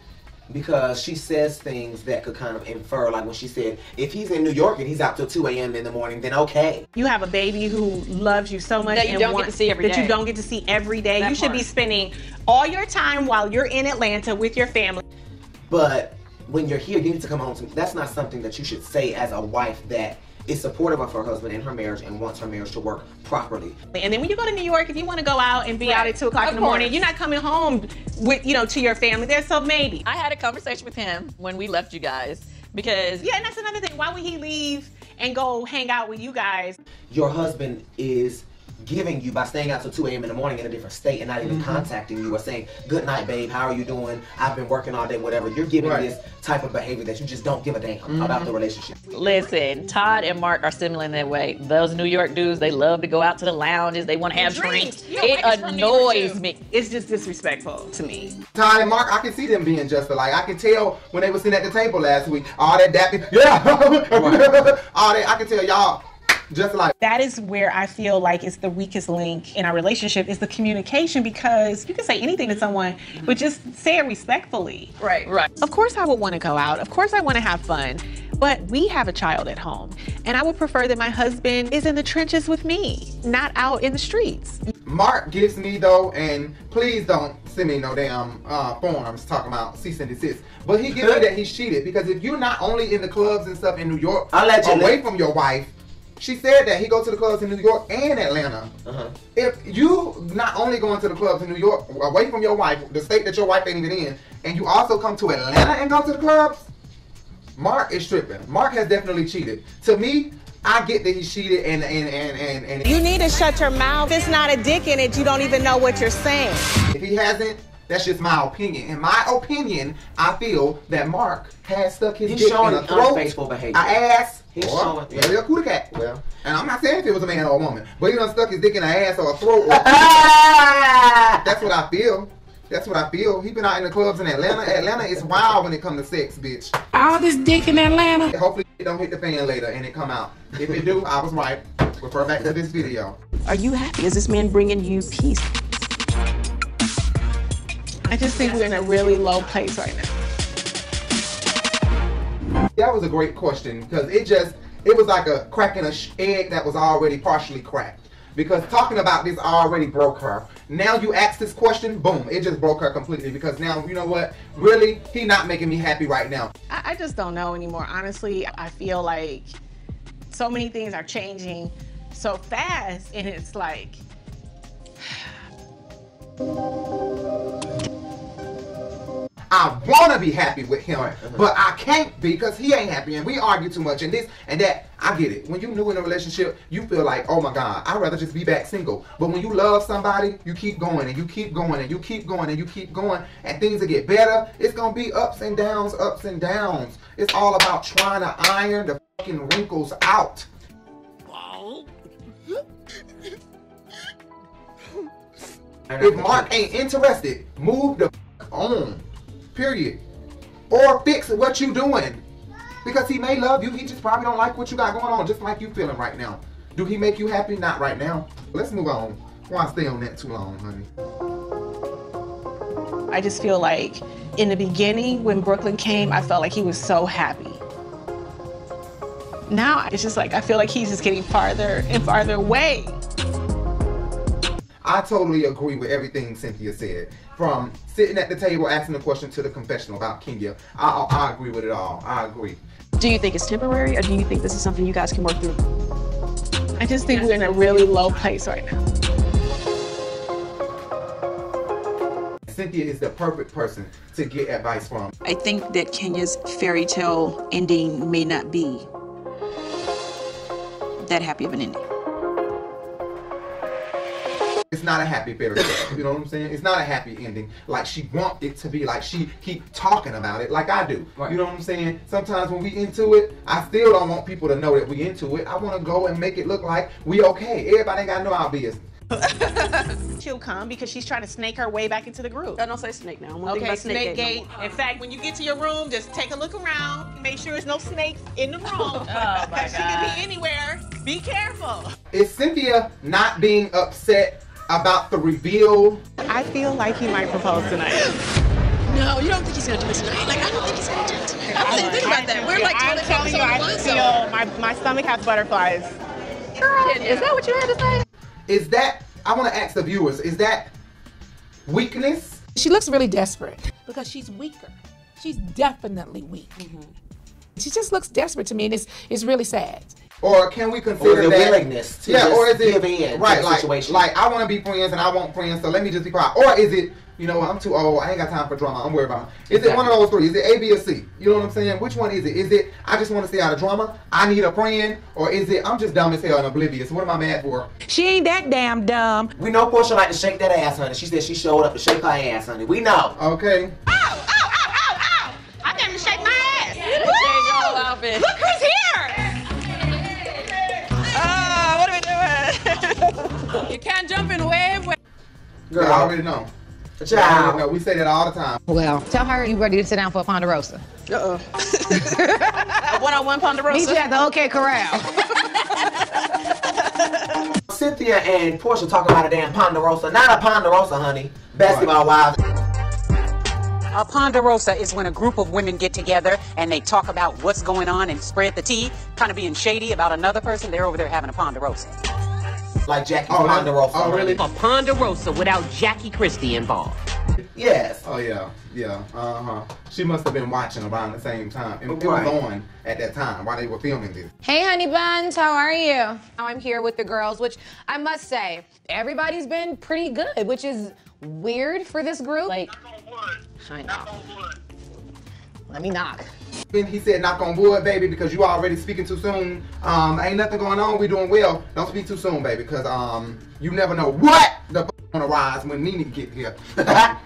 Because she says things that could kind of infer, like when she said, if he's in New York and he's out till two A M in the morning, then okay. You have a baby who loves you so much That you and don't get wants- to see every that day. you don't get to see every day. That you should be part. spending all your time while you're in Atlanta with your family. But when you're here, you need to come home to me. That's not something that you should say as a wife that is supportive of her husband and her marriage and wants her marriage to work properly. And then when you go to New York, if you want to go out and be out at two o'clock Of in the morning, course. you're not coming home with, you know, to your family there. So maybe. I had a conversation with him when we left you guys because Yeah, and that's another thing. Why would he leave and go hang out with you guys? Your husband is giving you by staying out till two A M in the morning in a different state and not even Mm-hmm. contacting you or saying, good night, babe, how are you doing? I've been working all day, whatever. You're giving Right. this type of behavior that you just don't give a damn about the relationship. listen, Todd and Mark are similar in that way. Those New York dudes, they love to go out to the lounges. They want to have drinks. You know, It Mike is from New York, annoys too. me. It's just disrespectful to me. Todd and Mark, I can see them being just alike. I can tell when they were sitting at the table last week, all that dapping, yeah, all that, I can tell y'all just like. That is where I feel like it's the weakest link in our relationship is the communication, because you can say anything to someone, but just say it respectfully. Right, right. Of course I would want to go out. Of course I want to have fun. But we have a child at home, and I would prefer that my husband is in the trenches with me, not out in the streets. Mark gives me though, and please don't send me no damn uh, forms talking about cease and desist. But he gives me that he's cheated, because if you're not only in the clubs and stuff in New York, Allegedly. away from your wife, she said that he goes to the clubs in New York and Atlanta. Uh-huh. If you not only going to the clubs in New York, away from your wife, the state that your wife ain't even in, and you also come to Atlanta and go to the clubs, Mark is tripping. Mark has definitely cheated. To me, I get that he's cheated, and and and and, and You need to shut your mouth. If it's not a dick in it, you don't even know what you're saying. if he hasn't, that's just my opinion. In my opinion, I feel that Mark has stuck his He's dick showing in a throat, unfaithful behavior. a ass, He's or showing- yeah. maybe a cootie cat. Well, and I'm not saying if it was a man or a woman, but he done stuck his dick in an ass or a throat. Or that's what I feel. That's what I feel. He been out in the clubs in Atlanta. Atlanta is wild when it comes to sex, bitch. All this dick in Atlanta. Hopefully it don't hit the fan later and it come out. If it do, I was right. Refer back to this video. Are you happy? Is this man bringing you peace? I just think we're in a really low place right now. That was a great question, because it just, it was like a cracking a sh- egg that was already partially cracked. because talking about this already broke her. Now you ask this question, boom, it just broke her completely, because now, you know what, really, he not making me happy right now. I, I just don't know anymore. Honestly, I feel like so many things are changing so fast, and it's like, I want to be happy with him, but I can't be because he ain't happy and we argue too much and this and that. I get it. When you're new in a relationship, you feel like, oh my God, I'd rather just be back single. But when you love somebody, you keep going and you keep going and you keep going and you keep going and things will get better. It's going to be ups and downs, ups and downs. It's all about trying to iron the fucking wrinkles out. If Mark ain't interested, move the on. Period. Or fix what you doing. Because he may love you, he just probably don't like what you got going on, just like you feeling right now. Do he make you happy? Not right now. Let's move on. Why stay on that too long, honey? I just feel like in the beginning, when Brooklyn came, I felt like he was so happy. Now, it's just like, I feel like he's just getting farther and farther away. I totally agree with everything Cynthia said. From sitting at the table asking the question to the confessional about Kenya, I, I, I agree with it all. I agree. Do you think it's temporary, or do you think this is something you guys can work through? I just think we're in a really low place right now. Cynthia is the perfect person to get advice from. I think that Kenya's fairy tale ending may not be that happy of an ending. It's not a happy fairy tale, you know what I'm saying? It's not a happy ending like she want it to be, like she keep talking about it like I do. Right. You know what I'm saying? Sometimes when we into it, I still don't want people to know that we into it. I want to go and make it look like we okay. Everybody ain't got to know our business. She'll come because she's trying to snake her way back into the group. I don't say snake now. I'm Okay, snake gate. No in fact, when you get to your room, just take a look around. Make sure there's no snakes in the room. Oh my God. She can be anywhere. Be careful. Is Cynthia not being upset about the reveal? I feel like he might propose tonight. No, you don't think he's gonna do it tonight? Like, I don't think he's gonna do it tonight. I didn't think about that. We're like I'm totally telling you, I feel my, my stomach has butterflies. Girl, is that what you had to say? Is that, I want to ask the viewers, is that weakness? She looks really desperate because she's weaker. She's definitely weak. Mm-hmm. She just looks desperate to me, and it's it's really sad. Or can we consider or the that willingness to yeah, just or is it give in right? to the Like, situation. like I want to be friends and I want friends, so let me just be quiet. Or is it, you know, I'm too old, I ain't got time for drama, I'm worried about it. Is exactly. it one of those three? Is it A, B, or C? You know what I'm saying? Which one is it? Is it I just want to stay out of drama, I need a friend, or is it I'm just dumb as hell and oblivious? What am I mad for? She ain't that damn dumb. We know Portia like to shake that ass, honey. She said she showed up to shake her ass, honey. We know. Okay. Ow, ow, ow, ow, ow! I came to shake my ass. You didn't change your whole outfit. Look who's here! Ah, what are we doing? You can't jump in wave. Girl, I already know. I already know. We say that all the time. Well, tell her you ready to sit down for a Ponderosa. Uh-oh. A one-on-one Ponderosa? Meet you at the OK Corral. Cynthia and Portia talking about a damn Ponderosa. Not a Ponderosa, honey. Basketball wives. A Ponderosa is when a group of women get together and they talk about what's going on and spread the tea, kind of being shady about another person. They're over there having a Ponderosa. Like Jackie oh, Ponderosa. Oh, really? A Ponderosa without Jackie Christie involved. Yes. Oh, yeah. Yeah. Uh-huh. She must have been watching around the same time. And it right. was on at that time while they were filming this. Hey, honey buns, how are you? Now I'm here with the girls, which I must say, everybody's been pretty good, which is weird for this group. Like, I know. Let me knock. He said, knock on wood, baby, because you already speaking too soon. Um, ain't nothing going on. We doing well. Don't speak too soon, baby, because um, you never know what the f gonna rise when Nene get here. Thank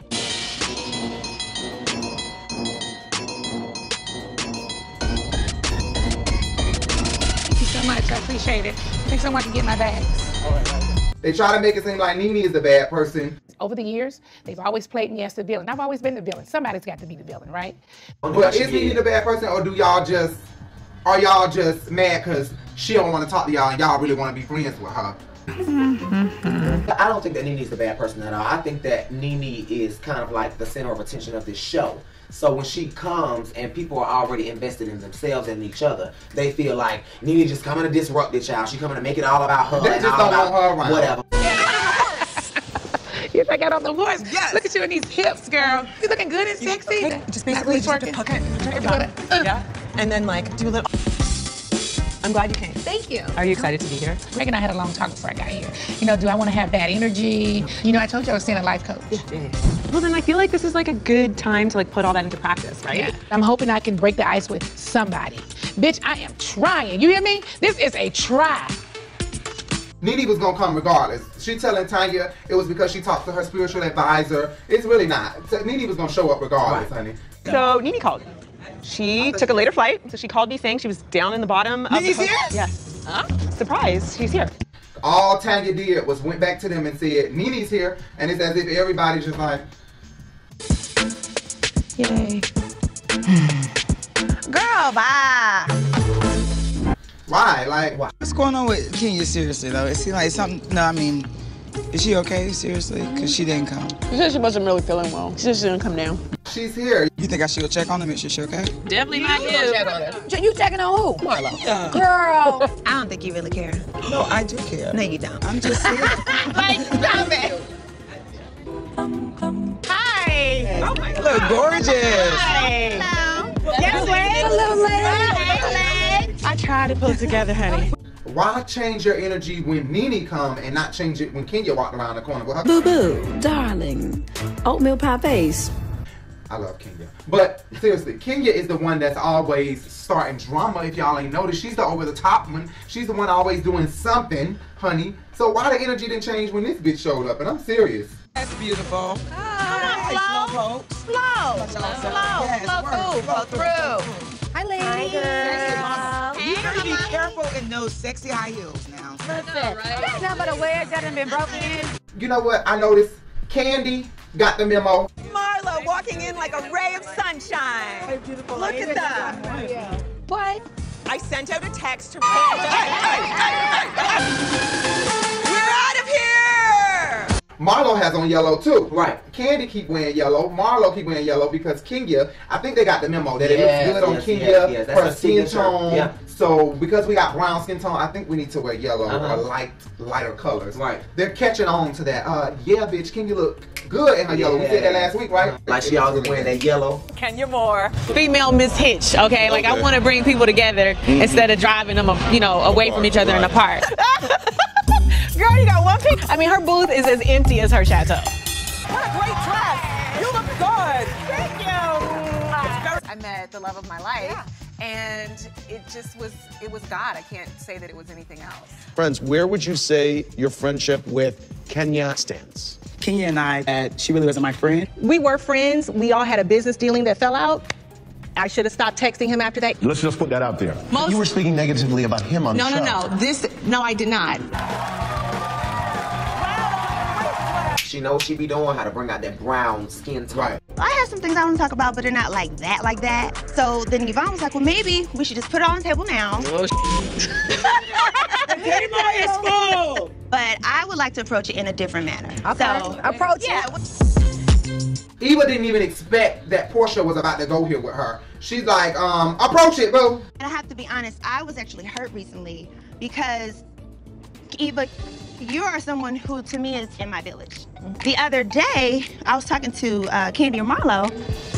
you so much. I appreciate it. Thanks so much for getting my bags. All right, right. They try to make it seem like Nene is the bad person. Over the years, they've always played me as the villain. I've always been the villain. Somebody's got to be the villain, right? But is Nene the bad person, or do y'all just, are y'all just mad because she don't want to talk to y'all and y'all really want to be friends with her? Mm-hmm. I don't think that Nene's a bad person at all. I think that Nene is kind of like the center of attention of this show. So when she comes and people are already invested in themselves and each other, they feel like Nene just coming to disrupt this child. She's coming to make it all about her They and just all don't about want her around. whatever. You think I got the voice? Yes. Look at you in these hips, girl. You looking good and sexy. Just basically just have to pucker it. Yeah. And then like do a little. I'm glad you came. Thank you. Are you excited to be here? Greg and I had a long talk before I got here. You know, do I want to have bad energy? You know, I told you I was seeing a life coach. Yeah. Well, then I feel like this is like a good time to like put all that into practice, right? Yeah. I'm hoping I can break the ice with somebody. Bitch, I am trying. You hear me? This is a try. Nene was gonna come regardless. She telling Tanya it was because she talked to her spiritual advisor. It's really not. Nene was gonna show up regardless, honey. So Nene called. She took a later flight, so she called me saying she was down in the bottom of Nene's the here? Yes. Huh? Surprise, she's here. All Tanya did was went back to them and said, Nene's here, and it's as if everybody's just like, yay. Girl, bye. Why? Like, why? What's going on with Kenya, seriously, though? It seems like something, no, I mean, is she okay, seriously? Because she didn't come. She said she wasn't really feeling well. She said she didn't come down. She's here. You think I should go check on her, make sure she's okay? Definitely not you. You checking on who? Marlo. Yeah. Girl. I don't think you really care. No, I do care. No, you don't. I'm just saying. Like, stop it. Hi. Oh my God. Look gorgeous. Hi. Hello. Yes, Hello, lady. I tried to pull it together, honey. Why change your energy when Nene come and not change it when Kenya walked around the corner with her? Boo boo, darling. Oatmeal pie face. I love Kenya. But seriously, Kenya is the one that's always starting drama. If y'all ain't noticed, she's the over the top one. She's the one always doing something, honey. So why the energy didn't change when this bitch showed up? And I'm serious. That's beautiful. Hi. Flow. Flow. Flow. Flow through. Flow through. Hi, ladies. Hi, girl. You gotta be careful in those sexy high heels now. Listen, that's not but a wedge that done been broken in. You know what? I noticed Candy got the memo. Marlo walking in like a ray of sunshine. Hey, beautiful Look lady. at that. What? I sent out a text to We're out of here! Marlo has on yellow too. Right. Candy keep wearing yellow. Marlo keep wearing yellow because Kenya, I think they got the memo that Yes, it looks good on yes, Kenya, yes, yes. That's her her skin signature. tone. Yeah. So because we got brown skin tone, I think we need to wear yellow Uh-huh. or light, lighter colors. Right. They're catching on to that. Uh, yeah, bitch, Kenya look good in her yellow. We said that last week, right? Like she always wearing that yellow. Kenya Moore. Female Miss Hitch, okay? Like I want to bring people together instead of driving them, you know, away from each other and apart. Girl, you got one pic. I mean, her booth is as empty as her chateau. What a great dress. You look good. Thank you. I met the love of my life, and it just was, it was God. I can't say that it was anything else. Friends, where would you say your friendship with Kenya stands? Kenya and I, uh, she really wasn't my friend. We were friends. We all had a business dealing that fell out. I should have stopped texting him after that. Let's just put that out there. Most- You were speaking negatively about him on No, the show. no, no. This, no, I did not. She knows she be doing how to bring out that brown skin tone. Right. I have some things I want to talk about, but they're not like that, like that. So then Yvonne was like, well, maybe we should just put it on the table now. Oh, The table is full. But I would like to approach it in a different manner. Okay. So, Approach yeah. Eva didn't even expect that Portia was about to go here with her. She's like, um, approach it, boo. And I have to be honest, I was actually hurt recently because Eva, you are someone who to me is in my village. The other day, I was talking to uh, Candy and Marlo,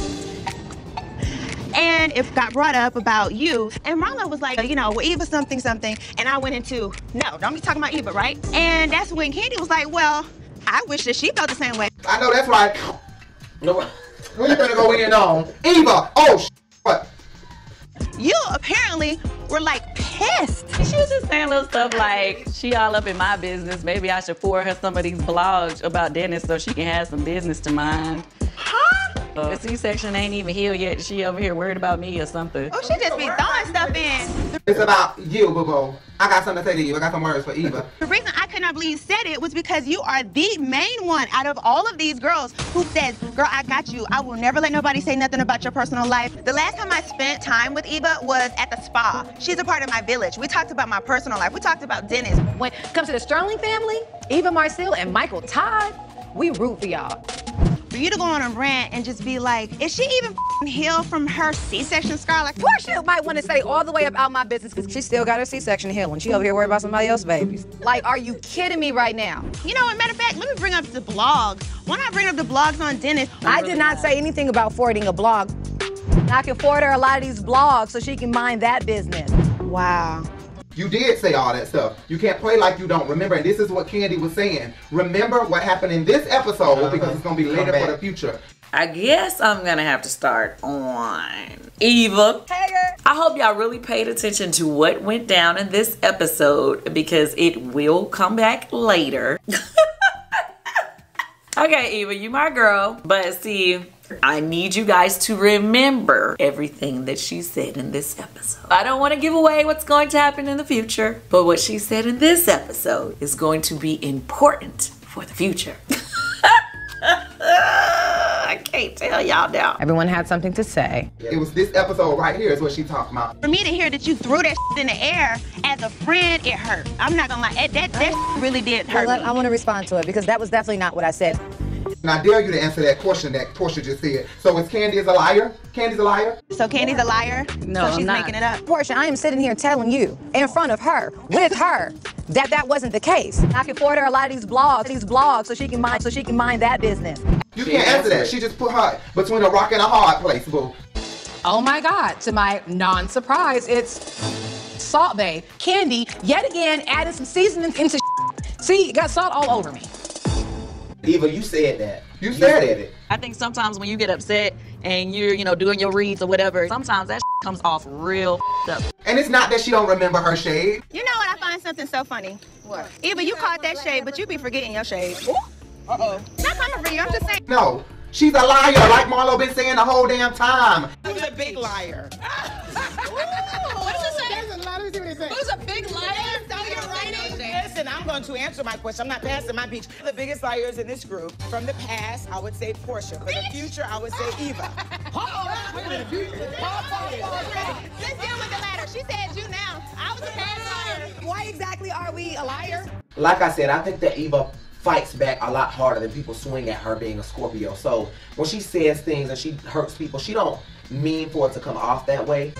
and it got brought up about you. And Marlo was like, you know, well, Eva something, something. And I went into, no, don't be talking about Eva, right? And that's when Candy was like, well, I wish that she felt the same way. I know that's right. No, when you gonna go in on Eva? Oh, sh what? You apparently were like pissed. She was just saying little stuff like, she all up in my business. Maybe I should forward her some of these blogs about Dennis so she can have some business to mind. Huh? The C-section ain't even healed yet. She over here worried about me or something. Oh, she just be throwing stuff in. It's about you, boo-boo. I got something to say to you. I got some words for Eva. The reason I could not believe you said it was because you are the main one out of all of these girls who says, girl, I got you. I will never let nobody say nothing about your personal life. The last time I spent time with Eva was at the spa. She's a part of my village. We talked about my personal life. We talked about Dennis. When it comes to the Sterling family, Eva Marcille and Michael Todd, we root for y'all. For you to go on a rant and just be like, is she even healed from her C-section scar? Like, Porsha might want to say all the way about my business because she still got her C-section healing. She over here worried about somebody else's babies. Like, are you kidding me right now? You know, as a matter of fact, let me bring up the blogs. Why not bring up the blogs on Dennis? I did not say anything about forwarding a blog. I can forward her a lot of these blogs so she can mind that business. Wow. You did say all that stuff. You can't play like you don't. Remember, and this is what Kandi was saying. Remember what happened in this episode uh-huh. because it's going to be later for the future. I guess I'm going to have to start on Eva. Hey, girl. I hope y'all really paid attention to what went down in this episode because it will come back later. Okay, Eva, you my girl. But see, I need you guys to remember everything that she said in this episode. I don't want to give away what's going to happen in the future, but what she said in this episode is going to be important for the future. I can't tell y'all now. Everyone had something to say. It was this episode right here is what she talking about. For me to hear that you threw that in the air as a friend, it hurt. I'm not gonna lie, that, that, that really did hurt well, me. I want to respond to it because that was definitely not what I said. And I dare you to answer that question that Porsha just said. So is Kandi is a liar? Kandi's a liar? So Kandi's a liar? No, so she's I'm not. making it up. Porsha, I am sitting here telling you in front of her, with her, that that wasn't the case. I can forward her a lot of these blogs, these blogs, so she can mind, so she can mind that business. You can't answer that. She just put her between a rock and a hard place, boo. Oh my God! To my non-surprise, it's Salt Bae. Kandi yet again added some seasoning into. See, got salt all over me. Eva, you said that. You, you said, said it. it. I think sometimes when you get upset and you're, you know, doing your reads or whatever, sometimes that comes off real up. And it's not that she don't remember her shade. You know what? I find something so funny. What? Eva, you caught that shade, but you be forgetting your shade. Ooh. Uh-oh. Not coming for you. I'm just saying. No, she's a liar, like Marlo been saying the whole damn time. Who's a big liar? What does it say? There's a lot of things say. Who's a big liar? Listen, I'm going to answer my question. I'm not passing my beach. The biggest liars in this group, from the past, I would say Porsha. For the future, I would say Eva. Let's deal with the latter. She said you now. I was a past liar. Why exactly are we a liar? Like I said, I think that Eva fights back a lot harder than people swing at her being a Scorpio. So when she says things and she hurts people, she don't mean for it to come off that way.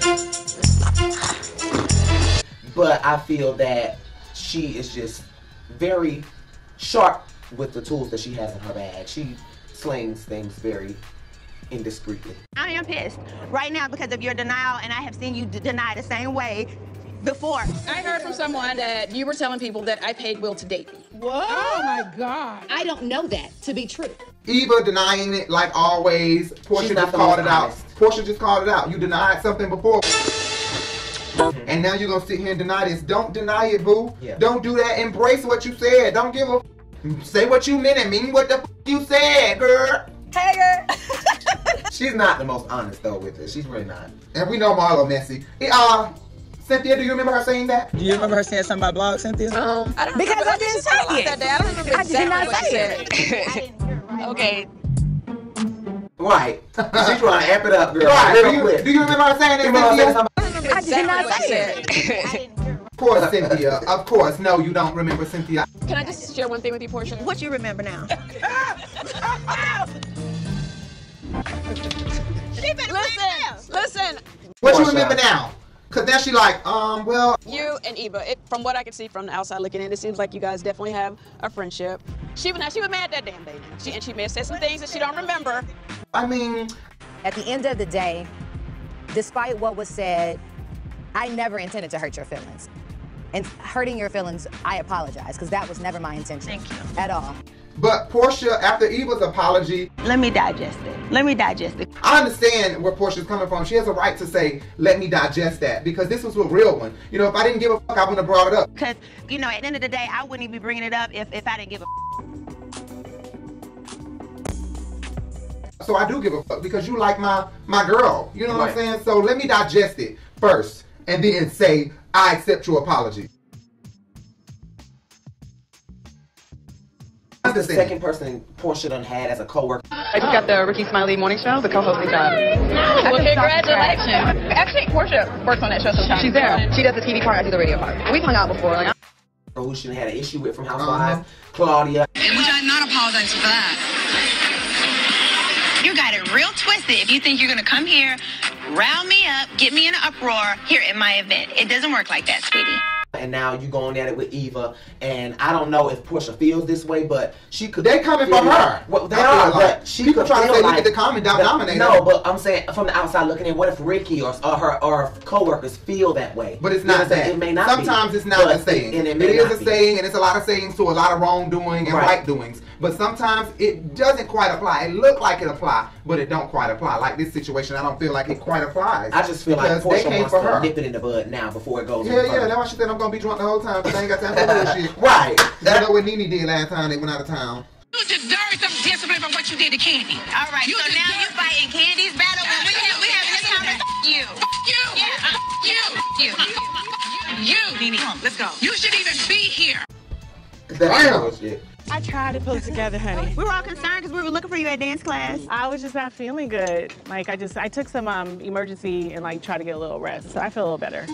But I feel that she is just very sharp with the tools that she has in her bag. She slings things very indiscreetly. I am pissed right now because of your denial, and I have seen you d deny the same way before. I heard from someone that you were telling people that I paid Will to date me. What? Oh my God. I don't know that to be true. Eva denying it like always. Porsha just called it out. Porsha just called it out. You denied something before. And now you're gonna sit here and deny this. Don't deny it, boo. Yeah. Don't do that. Embrace what you said. Don't give a f say what you meant and mean what the f you said, girl. Hey, girl. She's not the most honest though with it. She's really not. And we know Marlo messy. Uh, Cynthia, do you remember her saying that? Do you remember her saying something about blog, Cynthia? Um, I don't because I didn't say it. That day. I don't remember I did not say it. Okay. Right. She's trying to amp it up, girl. Right. Do you, do you remember her saying that, Cynthia? I did not say it. Of course, Cynthia. Of course. No, you don't remember Cynthia. Can I just share one thing with you, Porsha? What you remember now? Listen, listen. What you remember now? Cause now she like, um, well. You and Eva, it, from what I can see from the outside looking in, it seems like you guys definitely have a friendship. She was now she was mad that damn day. She and she may have said some things that she don't remember. I mean, at the end of the day, despite what was said, I never intended to hurt your feelings. And hurting your feelings, I apologize, because that was never my intention. Thank you. At all. But Porsha, after Eva's apology, let me digest it. Let me digest it. I understand where Porsha's coming from. She has a right to say, let me digest that, because this was a real one. You know, if I didn't give a fuck, I wouldn't have brought it up. Because, you know, at the end of the day, I wouldn't even be bringing it up if, if I didn't give a So I do give a fuck because you like my my girl. You know what Right. I'm saying? So let me digest it first and then say I accept your apology. The second person Portia done had as a coworker. I just got the Ricky Smiley morning show, the co-hosting job. Well, congratulations. Actually, Portia works on that show sometimes. She's there. She does the T V part, I do the radio part. We've hung out before. Like, Who she had an issue with from Housewives, Claudia. And would I not apologize for that? You got it real twisted if you think you're gonna come here, rile me up, get me in an uproar here at my event. It doesn't work like that, sweetie. And now you going at it with Eva, and I don't know if Portia feels this way, but she could. They coming for feel her. like- Well, they I are, feel like. but she People could try to feel say, look like at the common that- denominator. No, but I'm saying from the outside looking in, what if Ricky or, or her or coworkers feel that way? But it's You know not what I'm saying? that. It may not Sometimes be, it's not but a saying. It, and it, It may is not a be. saying, and it's a lot of sayings to a lot of wrongdoing and Right. right doings. But sometimes it doesn't quite apply. It look like it apply, but it don't quite apply. Like this situation, I don't feel like it quite applies. I just feel like because Portia they came wants for to her. nip it in the bud now before it goes. Yeah, any yeah, further. that's why she said I'm gonna be drunk the whole time because I ain't got time for bullshit. Right. You know what Nene did last time they went out of town. You deserve some discipline for what you did to Candy. All right, so now you fighting Candy's battle when we have we having this conversation. You. You. Yeah. You. You. You. Nene, come on, let's go. You shouldn't even be here. That's bullshit. I tried to pull it together, honey. We were all concerned because we were looking for you at dance class. I was just not feeling good. Like I just, I took some um, emergency and like tried to get a little rest. So I feel a little better.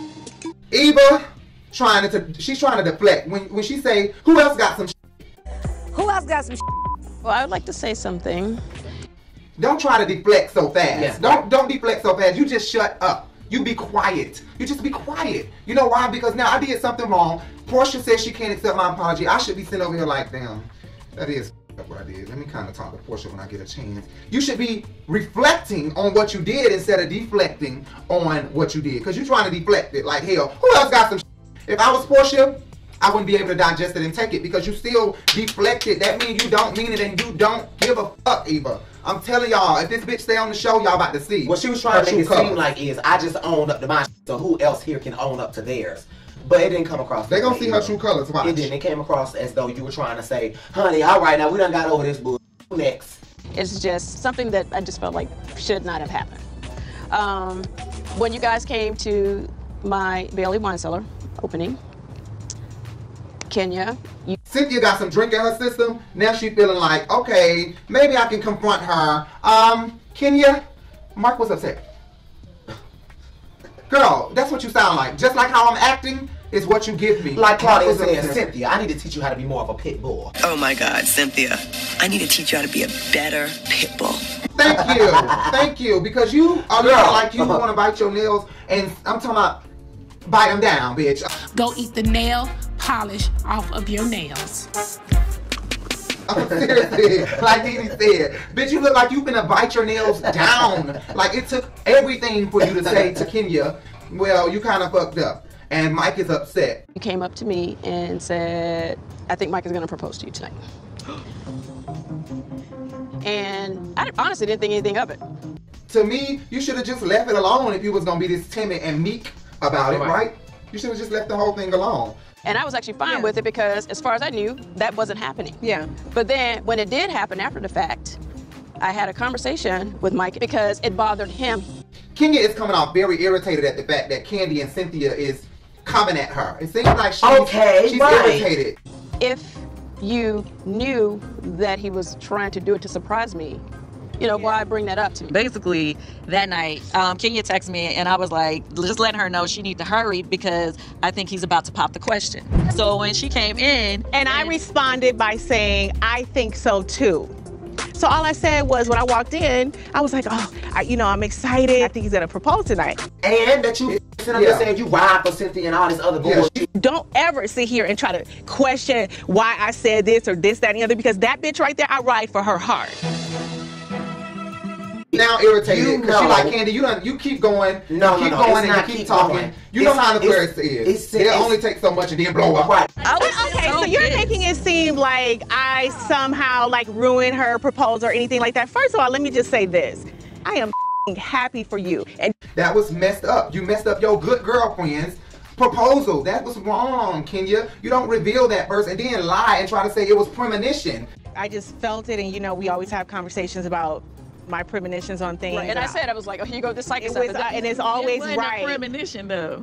Eva trying to, she's trying to deflect. When when she say, who else got some sh-? Who else got some sh-? Well, I would like to say something. Don't try to deflect so fast. Yeah. Don't don't deflect so fast. You just shut up. You be quiet. You just be quiet. You know why? Because now I did something wrong. Portia says she can't accept my apology. I should be sitting over here like, damn, that is what I did. Let me kind of talk to Portia when I get a chance. You should be reflecting on what you did instead of deflecting on what you did. Because you're trying to deflect it like hell. Who else got some sh-? If I was Portia, I wouldn't be able to digest it and take it because you still deflected. That means you don't mean it and you don't give a fuck, Eva. I'm telling y'all, if this bitch stay on the show, y'all about to see. What she was trying to her make it true seem colors. like is I just owned up to mine, so who else here can own up to theirs? But it didn't come across. They that gonna way see her either. true colors. Watch. It didn't. It came across as though you were trying to say, honey, all right, now we done got over this bull. Next. It's just something that I just felt like should not have happened. Um, when you guys came to my Bailey Wine Cellar opening, Kenya, you Cynthia got some drink in her system. Now she feeling like, okay, maybe I can confront her. Um, Kenya, Mark was upset. Girl, that's what you sound like. Just like how I'm acting is what you give me. Like Claudia Mark was said, upset. Cynthia, I need to teach you how to be more of a pit bull. Oh my God, Cynthia. I need to teach you how to be a better pit bull. Thank you. Thank you. Because you are Girl. looking like you want to bite your nails, and I'm talking about bite them down, bitch. Go eat the nail polish off of your nails. Seriously, like Nene said, bitch, you look like you finna bite your nails down. Like it took everything for you to say to Kenya, well, you kind of fucked up. And Mike is upset. You came up to me and said, I think Mike is going to propose to you tonight. And I honestly didn't think anything of it. To me, you should have just left it alone if you was gonna be this timid and meek about it, Right. right? You should have just left the whole thing alone. And I was actually fine with it because as far as I knew, that wasn't happening. Yeah. But then when it did happen after the fact, I had a conversation with Mike because it bothered him. Kenya is coming off very irritated at the fact that Candy and Cynthia is coming at her. It seems like she's, Okay, she's right. irritated. If you knew that he was trying to do it to surprise me, you know, why bring that up to me? Basically, that night, um, Kenya texted me, and I was like, just letting her know she need to hurry because I think he's about to pop the question. So when she came in, And I responded by saying, I think so too. So all I said was when I walked in, I was like, oh, I, you know, I'm excited. I think he's gonna propose tonight. And that you sitting up there saying you ride for Cynthia and all this other bullshit. Don't ever sit here and try to question why I said this or this, that, and the other, because that bitch right there, I ride for her heart. Now irritated You because she know- like Candy. You don't. You keep going. No, you keep no, no, going it's and not you keep keep talking. going. You know It's- how the it's- Aquarius is. it's- It it's- only takes so much and then blow up. Right. Okay, so you're making it seem like I somehow like ruined her proposal or anything like that. First of all, let me just say this. I am happy for you. And That was messed up. You messed up your good girlfriend's proposal. That was wrong, Kenya. You don't reveal that first and then lie and try to say it was premonition. I just felt it, and you know, we always have conversations about my premonitions on things. Right. And I said, I was like, oh, here you go, this psychic It stuff. was, uh, and it's always It wasn't right. a premonition though.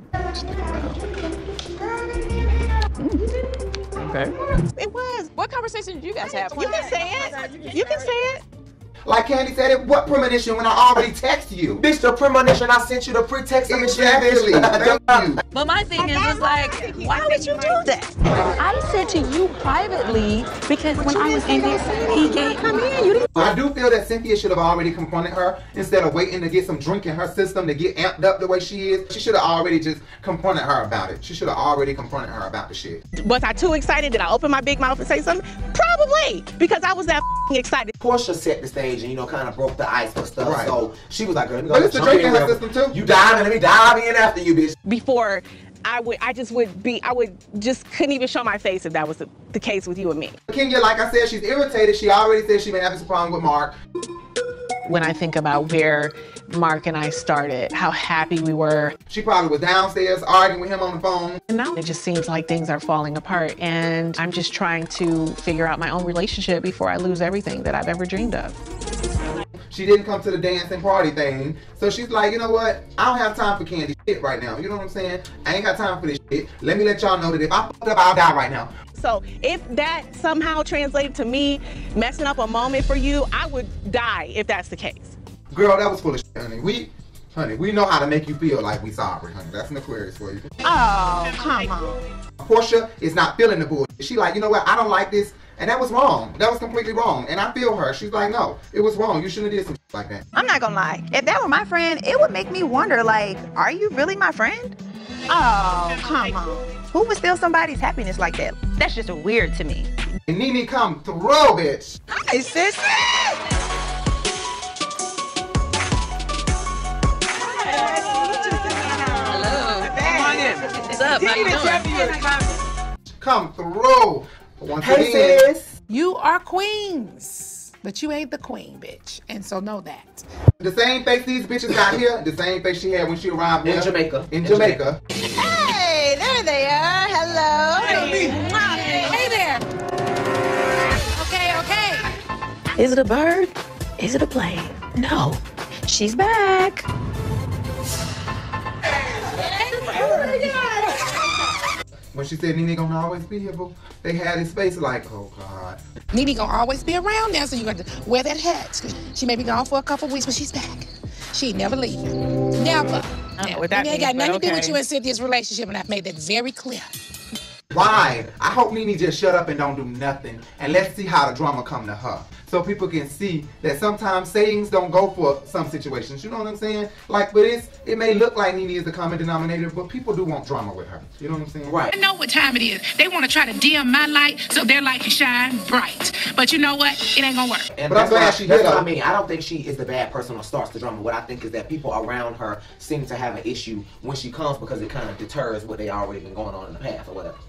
Okay. It was. What conversation did you guys have? You can say it. You can say it. Like Candy said, it, what premonition when I already texted you? Bitch, the premonition, I sent you the pre-text and shit, Exactly. bitch. Thank you. But my thing is, it's like, why would you do that? I said to you privately because when I was in there, he gave come in. You didn't. I do feel that Cynthia should have already confronted her instead of waiting to get some drink in her system to get amped up the way she is. She should have already just confronted her about it. She should have already confronted her about the shit. Was I too excited? Did I open my big mouth and say something? Probably, because I was that f***ing excited. Portia set the stage and, you know, kind of broke the ice for stuff. Right. So she was like, let me go. But it's the jump drink in her real- system too. You dive in, let me dive in after you, bitch. Before, I would, I just would be, I would just couldn't even show my face if that was the, the case with you and me. Kenya, like I said, she's irritated. She already said she been having some problem with Mark. When I think about where Mark and I started, how happy we were. She probably was downstairs arguing with him on the phone. And now it just seems like things are falling apart, and I'm just trying to figure out my own relationship before I lose everything that I've ever dreamed of. She didn't come to the dance and party thing. So she's like, you know what? I don't have time for Candy shit right now. You know what I'm saying? I ain't got time for this shit. Let me let y'all know that if I fucked up, I'll die right now. So if that somehow translated to me messing up a moment for you, I would die if that's the case. Girl, that was full of shit, honey. We, honey, we know how to make you feel like we sorry, honey. That's an Aquarius for you. Oh, come on. Portia is not feeling the bullshit. She like, you know what? I don't like this. And that was wrong. That was completely wrong. And I feel her. She's like, no, it was wrong. You shouldn't have did some shit like that. I'm not gonna lie. If that were my friend, it would make me wonder, like, are you really my friend? Oh, come on. Who would steal somebody's happiness like that? That's just weird to me. And Nene come through, bitch. Hi, sis. What's up? How you doing? Come through. Once Hey, again. sis. You are queens, but you ain't the queen, bitch. And so know that. The same face these bitches got here, the same face she had when she arrived In here. Jamaica. In In Jamaica. Hey, there they are. Hello. Hey, hey there. Okay, okay. Is it a bird? Is it a plane? No. She's back. When she said Nene gonna always be here, boo, they had his face like, oh God. Nene gonna always be around now, so you got to wear that hat. She may be gone for a couple weeks, but she's back. She ain't never leaving. Never. I don't know what that and it means, got nothing but to do with okay. you and Cynthia's relationship, and I've made that very clear. Why? I hope Nene just shut up and don't do nothing. And let's see how the drama come to her. So people can see that sometimes sayings don't go for some situations. You know what I'm saying? Like for this, it may look like Nene is the common denominator, but people do want drama with her. You know what I'm saying? Right. I know what time it is. They want to try to dim my light so their light can shine bright. But you know what? It ain't gonna work. And But I'm that's glad what, she that's did what I her. mean. I don't think she is the bad person or starts the drama. What I think is that people around her seem to have an issue when she comes because it kind of deters what they already been going on in the past or whatever.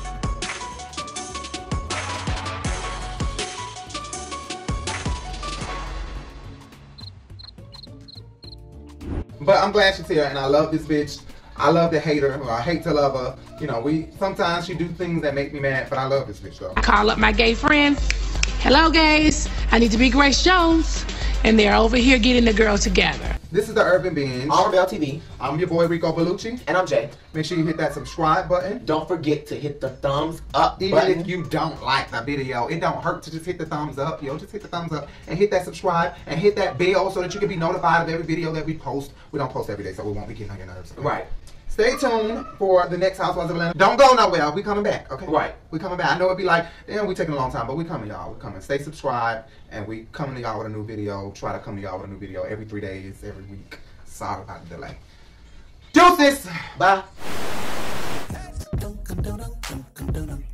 But I'm glad she's here, and I love this bitch. I love to hate her, or I hate to love her. You know, we sometimes she do things that make me mad, but I love this bitch though. I call up my gay friend. Hello, gays. I need to be Grace Jones. And they're over here getting the girls together. This is the Urban Binge. On Rebel T V. I'm your boy Rico Bellucci. And I'm Jay. Make sure you hit that subscribe button. Don't forget to hit the thumbs up Even button. if you don't like the video, it don't hurt to just hit the thumbs up, yo. Just hit the thumbs up and hit that subscribe and hit that bell so that you can be notified of every video that we post. We don't post every day, so we won't be getting on your nerves. Okay? Right. Stay tuned for the next Housewives of Atlanta. Don't go nowhere. We coming back, okay? Right. We coming back. I know it'd be like, damn, we taking a long time, but we coming, y'all. We coming. Stay subscribed, and we coming to y'all with a new video. Try to come to y'all with a new video every three days, every week. Sorry about the delay. Deuces! Bye.